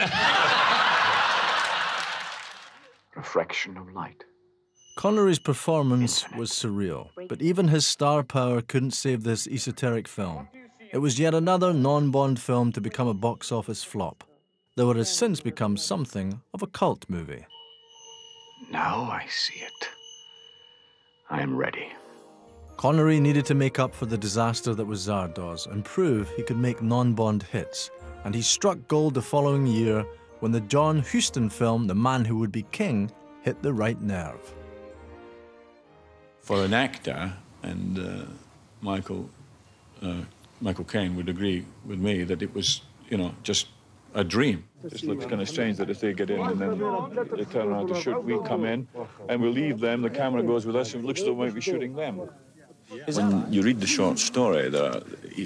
reflection of light. Connery's performance was surreal, but even his star power couldn't save this esoteric film. It was yet another non-Bond film to become a box office flop, though it has since become something of a cult movie. Now I see it. I am ready. Connery needed to make up for the disaster that was Zardoz and prove he could make non-Bond hits, and he struck gold the following year when the John Huston film The Man Who Would Be King hit the right nerve. For an actor, and uh, Michael, uh, Michael Caine would agree with me that it was, you know, just a dream. It just looks kind of strange that if they get in and then they turn around to shoot, we come in and we leave them, the camera goes with us, and it looks as though we might be shooting them. When you read the short story, the,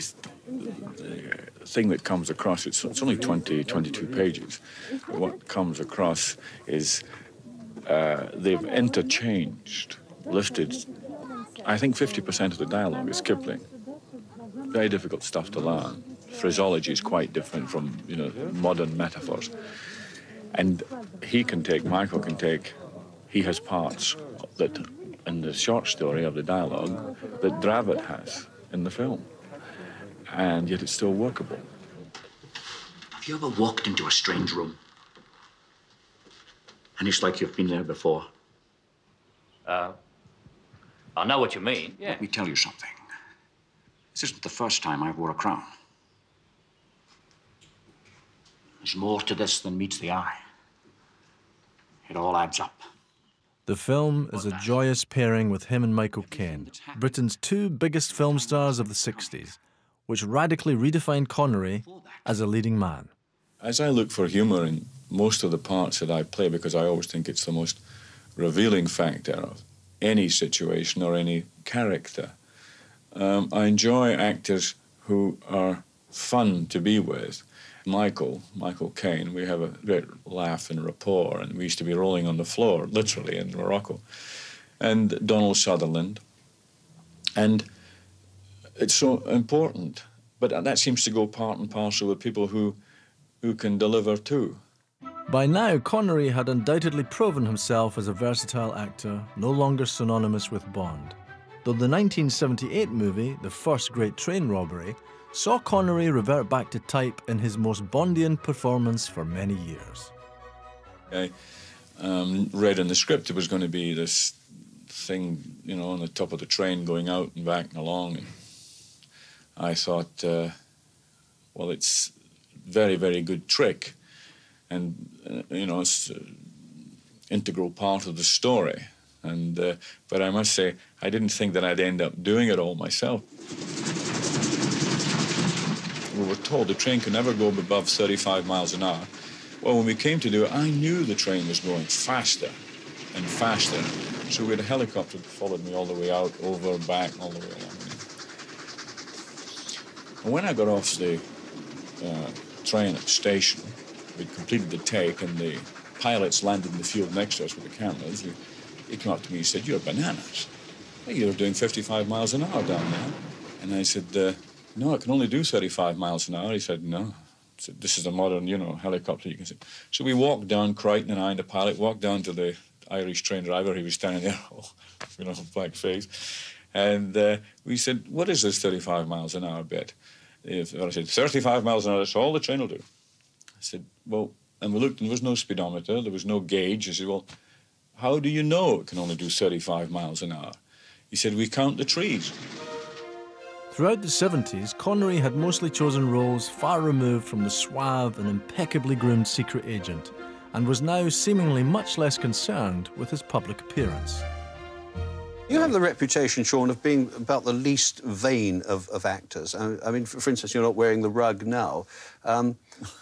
the thing that comes across, it's, it's only twenty, twenty-two pages. But what comes across is uh, they've interchanged, lifted, I think fifty percent of the dialogue is Kipling. Very difficult stuff to learn. Phraseology is quite different from, you know, modern metaphors. And he can take, Michael can take, he has parts that, in the short story of the dialogue, that Dravid has in the film. And yet it's still workable. Have you ever walked into a strange room? And it's like you've been there before? Uh, I know what you mean. Let me tell you something. This isn't the first time I wore a crown. There's more to this than meets the eye. It all adds up. The film is a joyous pairing with him and Michael Caine, Britain's two biggest film stars of the sixties, which radically redefined Connery as a leading man. As I look for humour in most of the parts that I play, because I always think it's the most revealing factor of any situation or any character, um, I enjoy actors who are fun to be with. Michael, Michael Caine, we have a great laugh and rapport, and we used to be rolling on the floor, literally, in Morocco. And Donald Sutherland. And it's so important, but that seems to go part and parcel with people who, who can deliver too. By now, Connery had undoubtedly proven himself as a versatile actor, no longer synonymous with Bond. Though the nineteen seventy-eight movie, The First Great Train Robbery, saw Connery revert back to type in his most Bondian performance for many years. I um, read in the script it was going to be this thing, you know, on the top of the train going out and back and along. And I thought, uh, well, it's a very, very good trick. And, uh, you know, it's an integral part of the story. And, uh, but I must say, I didn't think that I'd end up doing it all myself. We were told the train could never go above thirty-five miles an hour. Well, when we came to do it, I knew the train was going faster and faster. So we had a helicopter that followed me all the way out, over, back, all the way along. And when I got off the uh, train at the station, we'd completed the take, and the pilots landed in the field next to us with the cameras. He, he came up to me and said, "You're bananas. You're doing fifty-five miles an hour down there." And I said, uh, "No, I can only do thirty-five miles an hour." He said, "No." I said, "This is a modern, you know, helicopter. You can see." So we walked down, Crichton and I and the pilot, walked down to the Irish train driver. He was standing there, you know, black face. And uh, we said, "What is this thirty-five miles an hour bit?" If, I said, thirty-five miles an hour, that's all the train will do. I said, "Well," and we looked, and there was no speedometer, there was no gauge. I said, "Well, how do you know it can only do thirty-five miles an hour?" He said, "We count the trees." Throughout the seventies, Connery had mostly chosen roles far removed from the suave and impeccably groomed secret agent, and was now seemingly much less concerned with his public appearance. You have the reputation, Sean, of being about the least vain of, of actors. I, I mean, for, for instance, you're not wearing the rug now. Um,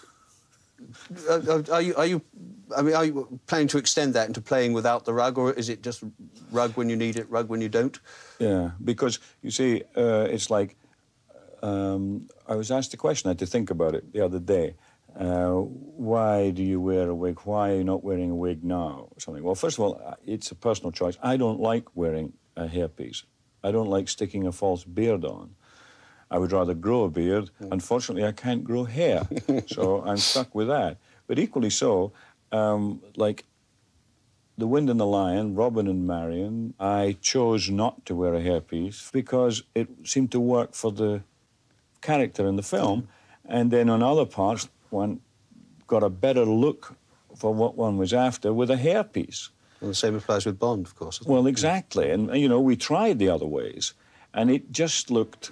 are, are, you, are you, I mean, are you planning to extend that into playing without the rug, or is it just rug when you need it, rug when you don't? Yeah, because, you see, uh, it's like, um, I was asked a question, I had to think about it the other day. Uh, why do you wear a wig? Why are you not wearing a wig now? Or something. Well, first of all, it's a personal choice. I don't like wearing a hairpiece. I don't like sticking a false beard on. I would rather grow a beard. Mm. Unfortunately, I can't grow hair, so I'm stuck with that. But equally so, um, like The Wind and the Lion, Robin and Marion, I chose not to wear a hairpiece because it seemed to work for the character in the film. And then on other parts, one got a better look for what one was after with a hairpiece. And the same applies with Bond, of course. Well, exactly. And, you know, we tried the other ways, and it just looked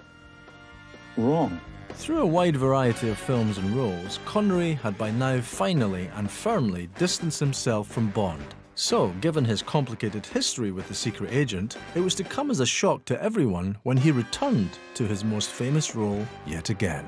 wrong. Through a wide variety of films and roles, Connery had by now finally and firmly distanced himself from Bond. So, given his complicated history with the secret agent, it was to come as a shock to everyone when he returned to his most famous role yet again.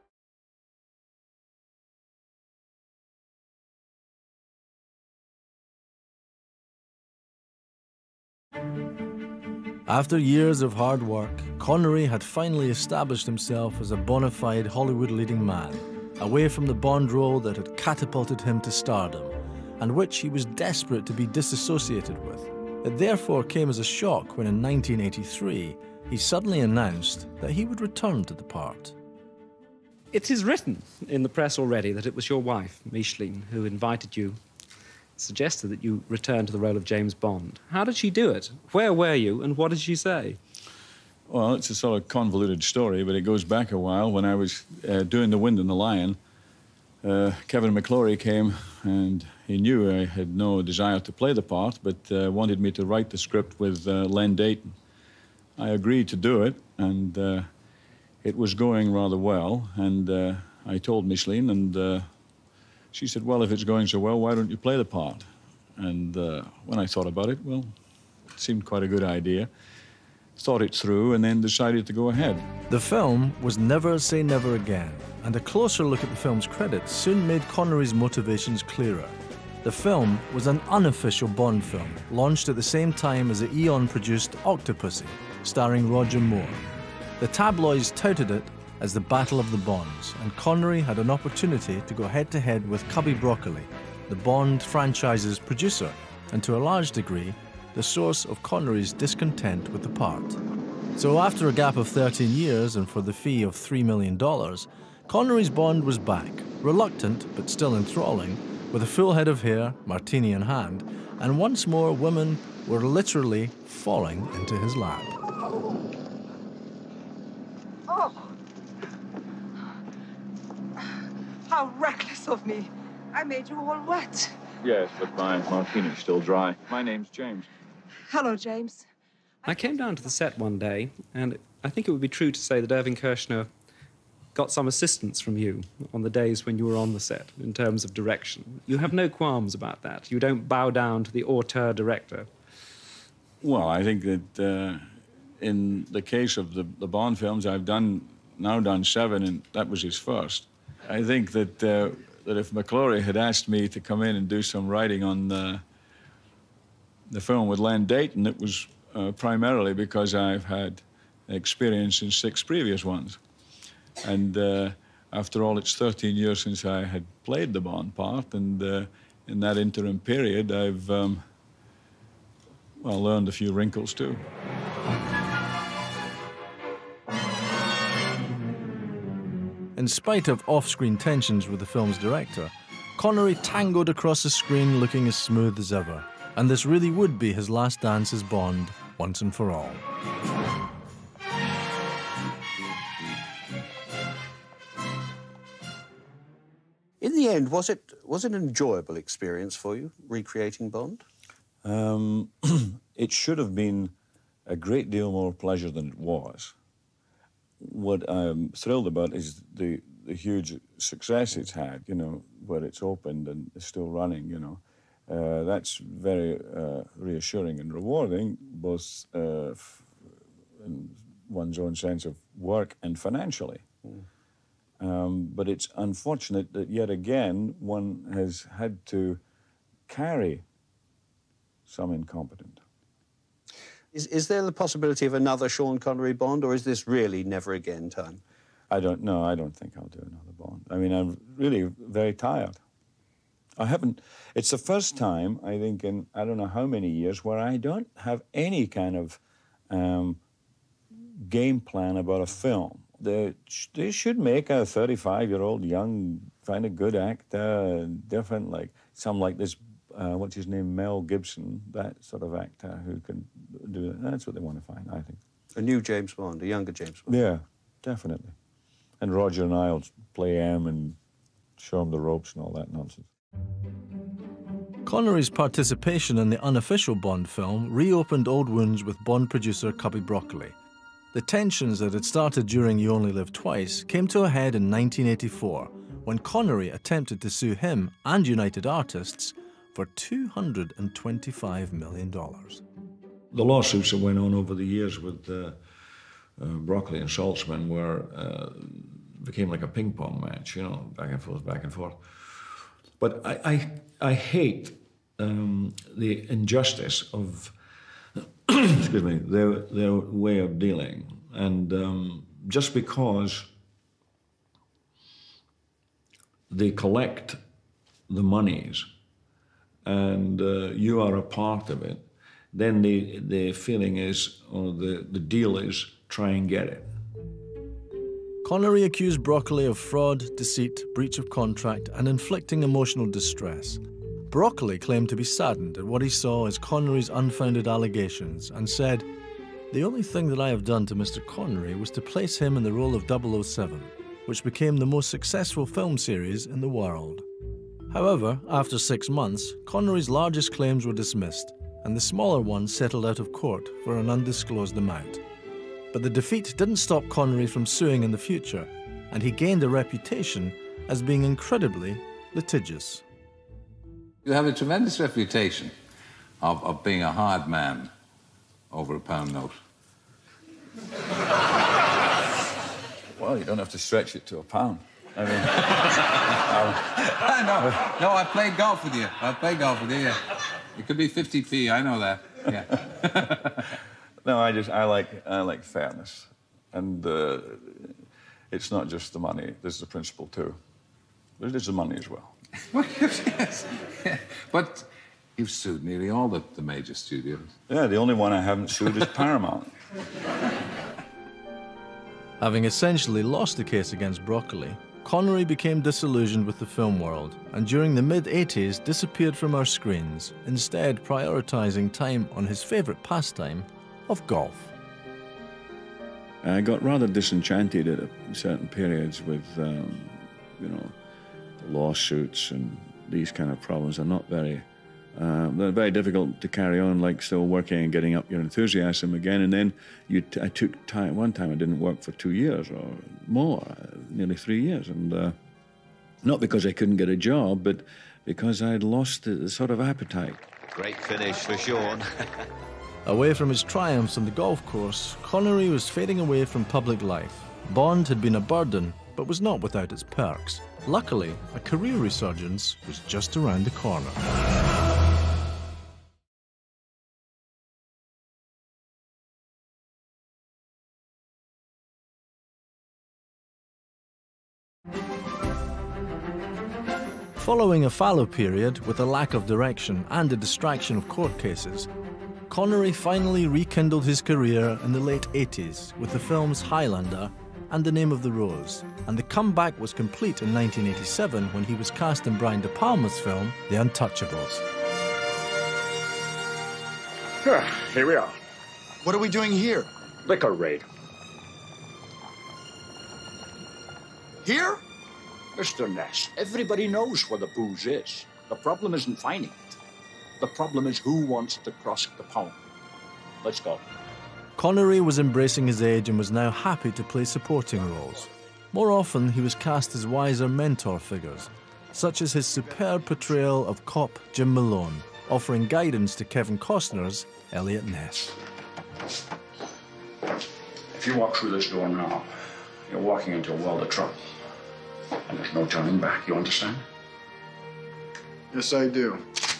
After years of hard work, Connery had finally established himself as a bona fide Hollywood leading man, away from the Bond role that had catapulted him to stardom, and which he was desperate to be disassociated with. It therefore came as a shock when in nineteen eighty-three, he suddenly announced that he would return to the part. It is written in the press already that it was your wife, Micheline, who invited you, suggested that you return to the role of James Bond. How did she do it? Where were you, and what did she say? Well, it's a sort of convoluted story, but it goes back a while. When I was uh, doing The Wind and the Lion, uh, Kevin McClory came, and he knew I had no desire to play the part, but uh, wanted me to write the script with uh, Len Dayton. I agreed to do it, and uh, it was going rather well, and uh, I told Micheline, and uh, she said, "Well, if it's going so well, why don't you play the part?" And uh, when I thought about it, well, it seemed quite a good idea. Thought it through and then decided to go ahead. The film was Never Say Never Again, and a closer look at the film's credits soon made Connery's motivations clearer. The film was an unofficial Bond film, launched at the same time as the Eon-produced Octopussy, starring Roger Moore. The tabloids touted it as the Battle of the Bonds, and Connery had an opportunity to go head-to-head with Cubby Broccoli, the Bond franchise's producer, and to a large degree, the source of Connery's discontent with the part. So after a gap of thirteen years and for the fee of three million dollars, Connery's Bond was back, reluctant but still enthralling, with a full head of hair, martini in hand, and once more women were literally falling into his lap. Oh! How reckless of me. I made you all wet. Yes, but my martini's still dry. My name's James. Hello, James. I came down to the set one day, and I think it would be true to say that Irving Kershner got some assistance from you on the days when you were on the set in terms of direction. You have no qualms about that. You don't bow down to the auteur director. Well, I think that uh, in the case of the, the Bond films, I've done now done seven, and that was his first. I think that uh, that if McClory had asked me to come in and do some writing on the, the film with Len Dayton, it was uh, primarily because I've had experience in six previous ones. And uh, after all, it's thirteen years since I had played the Bond part, and uh, in that interim period, I've, um, well, learned a few wrinkles too. In spite of off-screen tensions with the film's director, Connery tangoed across the screen looking as smooth as ever, and this really would be his last dance as Bond, once and for all. In the end, was it was it an enjoyable experience for you, recreating Bond? Um, it should have been a great deal more pleasure than it was. What I'm thrilled about is the, the huge success it's had, you know, where it's opened and is still running, you know. Uh, that's very uh, reassuring and rewarding, both uh, f in one's own sense of work and financially. Mm. Um, but it's unfortunate that yet again one has had to carry some incompetent. Is, is there the possibility of another Sean Connery Bond, or is this really never again time? I don't know. I don't think I'll do another Bond. I mean, I'm really very tired. I haven't... It's the first time, I think, in I don't know how many years, where I don't have any kind of um, game plan about a film. They, they should make a thirty-five-year-old young, find a good actor, different, like, some like this, uh, what's his name, Mel Gibson, that sort of actor who can do it. That's what they want to find, I think. A new James Bond, a younger James Bond. Yeah, definitely. And Roger and I will play M and show him the ropes and all that nonsense. Connery's participation in the unofficial Bond film reopened old wounds with Bond producer Cubby Broccoli. The tensions that had started during You Only Live Twice came to a head in nineteen eighty-four, when Connery attempted to sue him and United Artists for two hundred twenty-five million dollars. The lawsuits that went on over the years with uh, uh, Broccoli and Saltzman were, uh, became like a ping pong match, you know, back and forth, back and forth. But I, I, I hate um, the injustice of, excuse me, their, their way of dealing. And um, just because they collect the monies and uh, you are a part of it, then the, the feeling is, or the, the deal is, try and get it. Connery accused Broccoli of fraud, deceit, breach of contract, and inflicting emotional distress. Broccoli claimed to be saddened at what he saw as Connery's unfounded allegations and said, "The only thing that I have done to Mister Connery was to place him in the role of double oh seven, which became the most successful film series in the world." However, after six months, Connery's largest claims were dismissed, and the smaller ones settled out of court for an undisclosed amount. But the defeat didn't stop Connery from suing in the future, and he gained a reputation as being incredibly litigious. You have a tremendous reputation of, of being a hard man over a pound note. Well, you don't have to stretch it to a pound. I mean... um, no, no, I played golf with you. I played golf with you, yeah. It could be fifty p, I know that, yeah. No, I just, I like, I like fairness. And uh, it's not just the money, there's the principle too. There's the money as well. Yes. But you've sued nearly all the, the major studios. Yeah, the only one I haven't sued is Paramount. Having essentially lost the case against Broccoli, Connery became disillusioned with the film world and during the mid eighties disappeared from our screens, instead prioritising time on his favourite pastime of golf. I got rather disenchanted at certain periods with, um, you know, lawsuits and these kind of problems are not very, uh, they're very difficult to carry on, like still working and getting up your enthusiasm again. And then you t I took time, one time I didn't work for two years or more, uh, nearly three years. And uh, not because I couldn't get a job, but because I'd lost the, the sort of appetite. Great finish for Sean. Away from his triumphs on the golf course, Connery was fading away from public life. Bond had been a burden, but was not without its perks. Luckily, a career resurgence was just around the corner. Following a fallow period with a lack of direction and a distraction of court cases, Connery finally rekindled his career in the late eighties with the films Highlander and The Name of the Rose, and the comeback was complete in nineteen eighty-seven when he was cast in Brian De Palma's film The Untouchables. Here we are. What are we doing here? Liquor raid. Here? Mister Ness, everybody knows where the booze is. The problem isn't finding it. The problem is who wants to cross the pond. Let's go. Connery was embracing his age and was now happy to play supporting roles. More often, he was cast as wiser mentor figures, such as his superb portrayal of cop Jim Malone, offering guidance to Kevin Costner's Elliot Ness. If you walk through this door now, you're walking into a world of trouble. And there's no turning back, you understand? Yes, I do.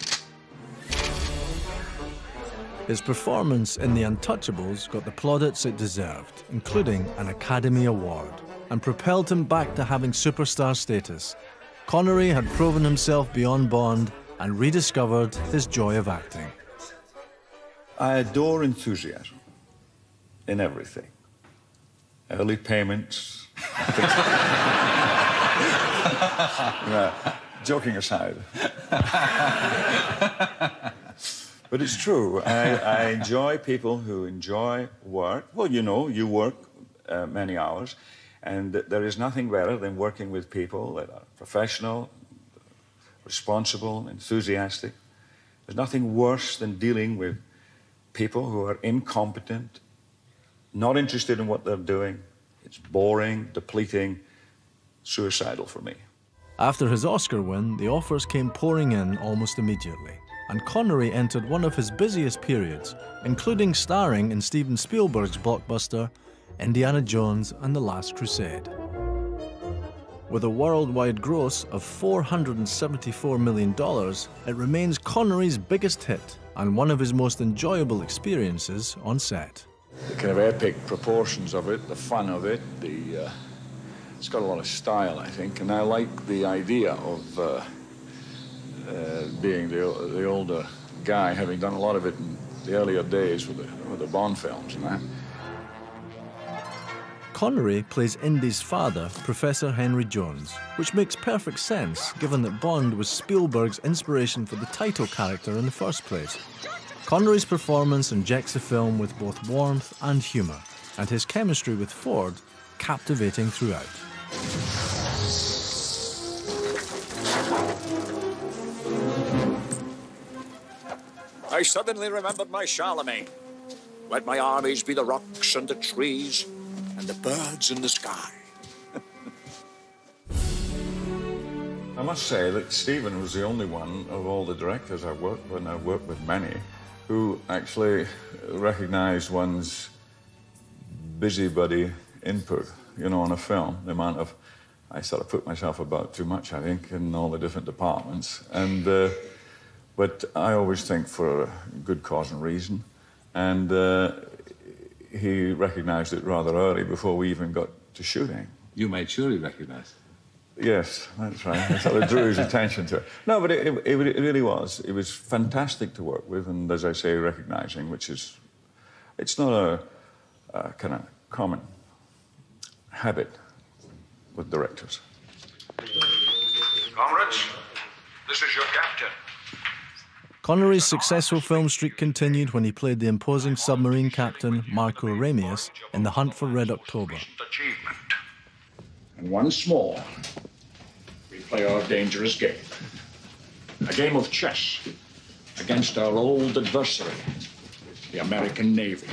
His performance in The Untouchables got the plaudits it deserved, including an Academy Award, and propelled him back to having superstar status. Connery had proven himself beyond Bond and rediscovered his joy of acting. I adore enthusiasm in everything. Early payments. No, joking aside. But it's true. I, I enjoy people who enjoy work. Well, you know, you work uh, many hours, and there is nothing better than working with people that are professional, responsible, enthusiastic. There's nothing worse than dealing with people who are incompetent, not interested in what they're doing. It's boring, depleting, suicidal for me. After his Oscar win, the offers came pouring in almost immediately, and Connery entered one of his busiest periods, including starring in Steven Spielberg's blockbuster Indiana Jones and the Last Crusade. With a worldwide gross of four hundred seventy-four million dollars, it remains Connery's biggest hit and one of his most enjoyable experiences on set. The kind of epic proportions of it, the fun of it, the uh, it's got a lot of style, I think, and I like the idea of uh, uh, being the, the older guy, having done a lot of it in the earlier days with the, with the Bond films and that. Connery plays Indy's father, Professor Henry Jones, which makes perfect sense given that Bond was Spielberg's inspiration for the title character in the first place. Connery's performance injects the film with both warmth and humour, and his chemistry with Ford captivating throughout. I suddenly remembered my Charlemagne. Let my armies be the rocks and the trees and the birds in the sky. I must say that Stephen was the only one of all the directors I've worked with, and I've worked with many, who actually recognised one's busybody input, you know, on a film. The amount of, I sort of put myself about too much, I think, in all the different departments. And, uh, but I always think for a good cause and reason. And uh, he recognised it rather early before we even got to shooting. You made sure he recognised it. Yes, that's right. I sort of drew his attention to it. No, but it, it, it really was. It was fantastic to work with, and as I say, recognising, which is, it's not a, a kind of common habit with directors. Comrades, this is your captain. Connery's successful film streak continued when he played the imposing submarine captain Marco Ramius in The Hunt for Red October. Achievement. And once more, we play our dangerous game. A game of chess against our old adversary, the American Navy.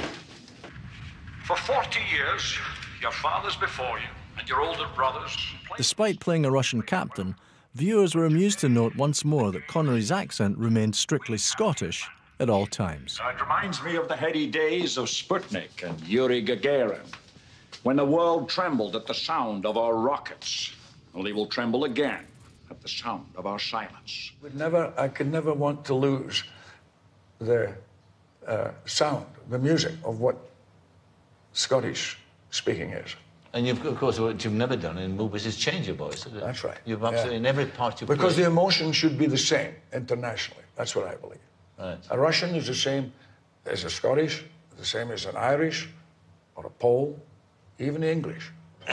For forty years, your fathers before you and your older brothers... Despite playing a Russian captain, viewers were amused to note once more that Connery's accent remained strictly Scottish at all times. It reminds me of the heady days of Sputnik and Yuri Gagarin, when the world trembled at the sound of our rockets. Well, they will tremble again at the sound of our silence. Would never, I could never want to lose the uh, sound, the music of what Scottish speaking is. And you've, of course, what you've never done in movies is change your voice, isn't it? That's right. You've absolutely, Yeah. in every part you Because play. the emotion should be the same internationally. That's what I believe. Right. A Russian is the same as a Scottish, the same as an Irish, or a Pole, even English.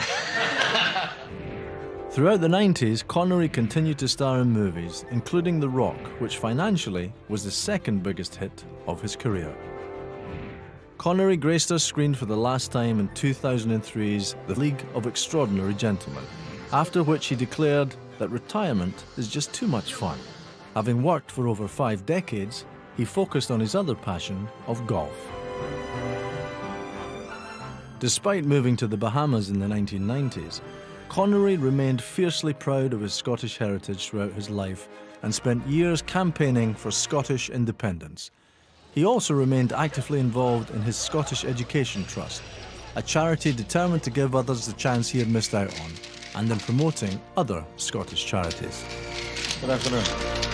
Throughout the nineties, Connery continued to star in movies, including The Rock, which financially was the second biggest hit of his career. Connery graced our screen for the last time in two thousand three's The League of Extraordinary Gentlemen, after which he declared that retirement is just too much fun. Having worked for over five decades, he focused on his other passion of golf. Despite moving to the Bahamas in the nineteen nineties, Connery remained fiercely proud of his Scottish heritage throughout his life and spent years campaigning for Scottish independence. He also remained actively involved in his Scottish Education Trust, a charity determined to give others the chance he had missed out on, and in promoting other Scottish charities. Good afternoon.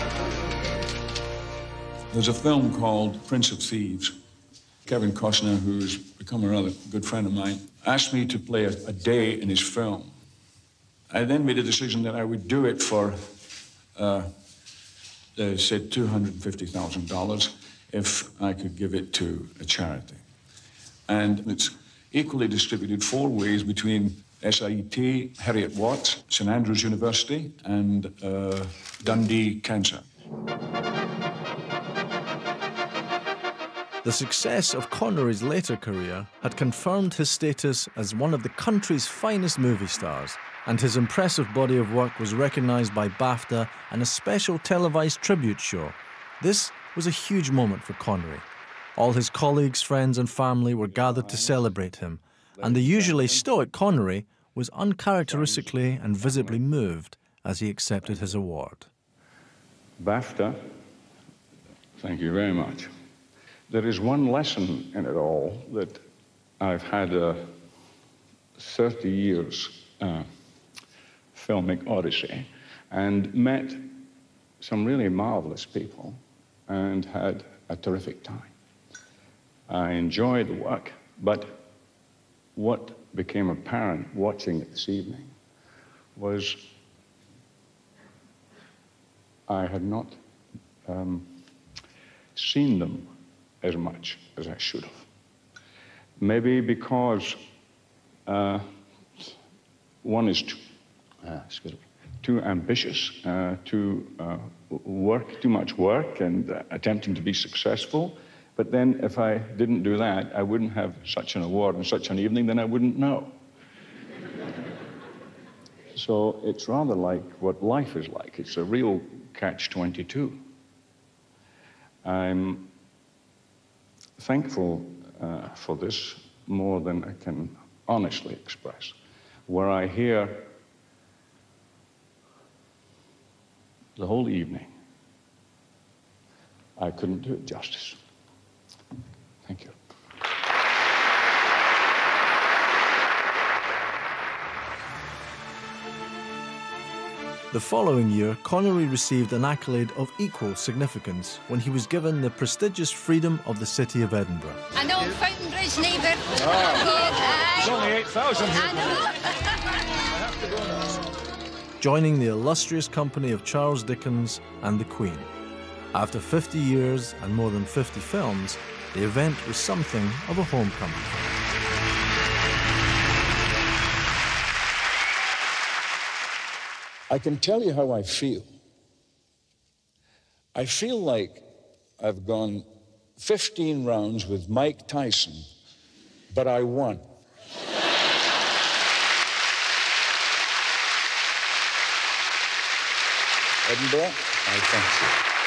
There's a film called Prince of Thieves. Kevin Costner, who's become a rather good friend of mine, asked me to play a, a day in his film. I then made a decision that I would do it for, uh, they said two hundred fifty thousand dollars if I could give it to a charity. And it's equally distributed four ways between S I E T, Heriot Watts, Saint Andrews University, and uh, Dundee Cancer. The success of Connery's later career had confirmed his status as one of the country's finest movie stars, and his impressive body of work was recognised by BAFTA and a special televised tribute show. This was a huge moment for Connery. All his colleagues, friends and family were gathered to celebrate him, and the usually stoic Connery was uncharacteristically and visibly moved as he accepted his award. BAFTA, thank you very much. There is one lesson in it all that I've had a thirty years uh, filmic odyssey and met some really marvelous people and had a terrific time. I enjoyed the work, but what became apparent watching it this evening was I had not um, seen them as much as I should have. Maybe because uh, one is too, uh, excuse me, too ambitious, uh, too uh, work, too much work and uh, attempting to be successful. But then if I didn't do that, I wouldn't have such an award and such an evening, then I wouldn't know. So it's rather like what life is like. It's a real catch twenty-two. I'm thankful uh, for this more than I can honestly express. Where I hear the whole evening. I couldn't do it justice. Thank you. The following year, Connery received an accolade of equal significance when he was given the prestigious Freedom of the City of Edinburgh. I know Fountain Bridge neighbour. Oh. It's only eight thousand here. Joining the illustrious company of Charles Dickens and the Queen. After fifty years and more than fifty films, the event was something of a homecoming. I can tell you how I feel. I feel like I've gone fifteen rounds with Mike Tyson, but I won. Edinburgh, I thank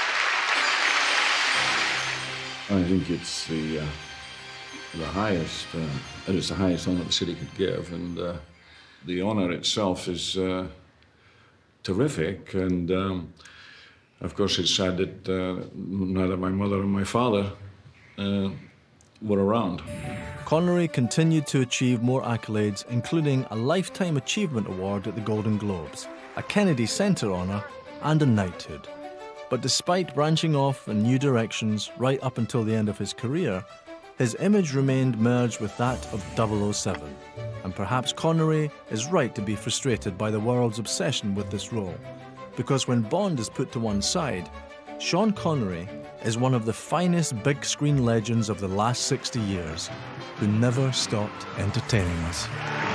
you. I think it's the uh, the highest, uh, it is the highest honor the city could give, and uh, the honor itself is uh, terrific. And um, of course, it's sad that uh, neither my mother or my father uh, were around. Connery continued to achieve more accolades, including a Lifetime Achievement Award at the Golden Globes, a Kennedy Center honor, and a knighthood. But despite branching off in new directions right up until the end of his career, his image remained merged with that of double oh seven. And perhaps Connery is right to be frustrated by the world's obsession with this role, because when Bond is put to one side, Sean Connery is one of the finest big-screen legends of the last sixty years, who never stopped entertaining us.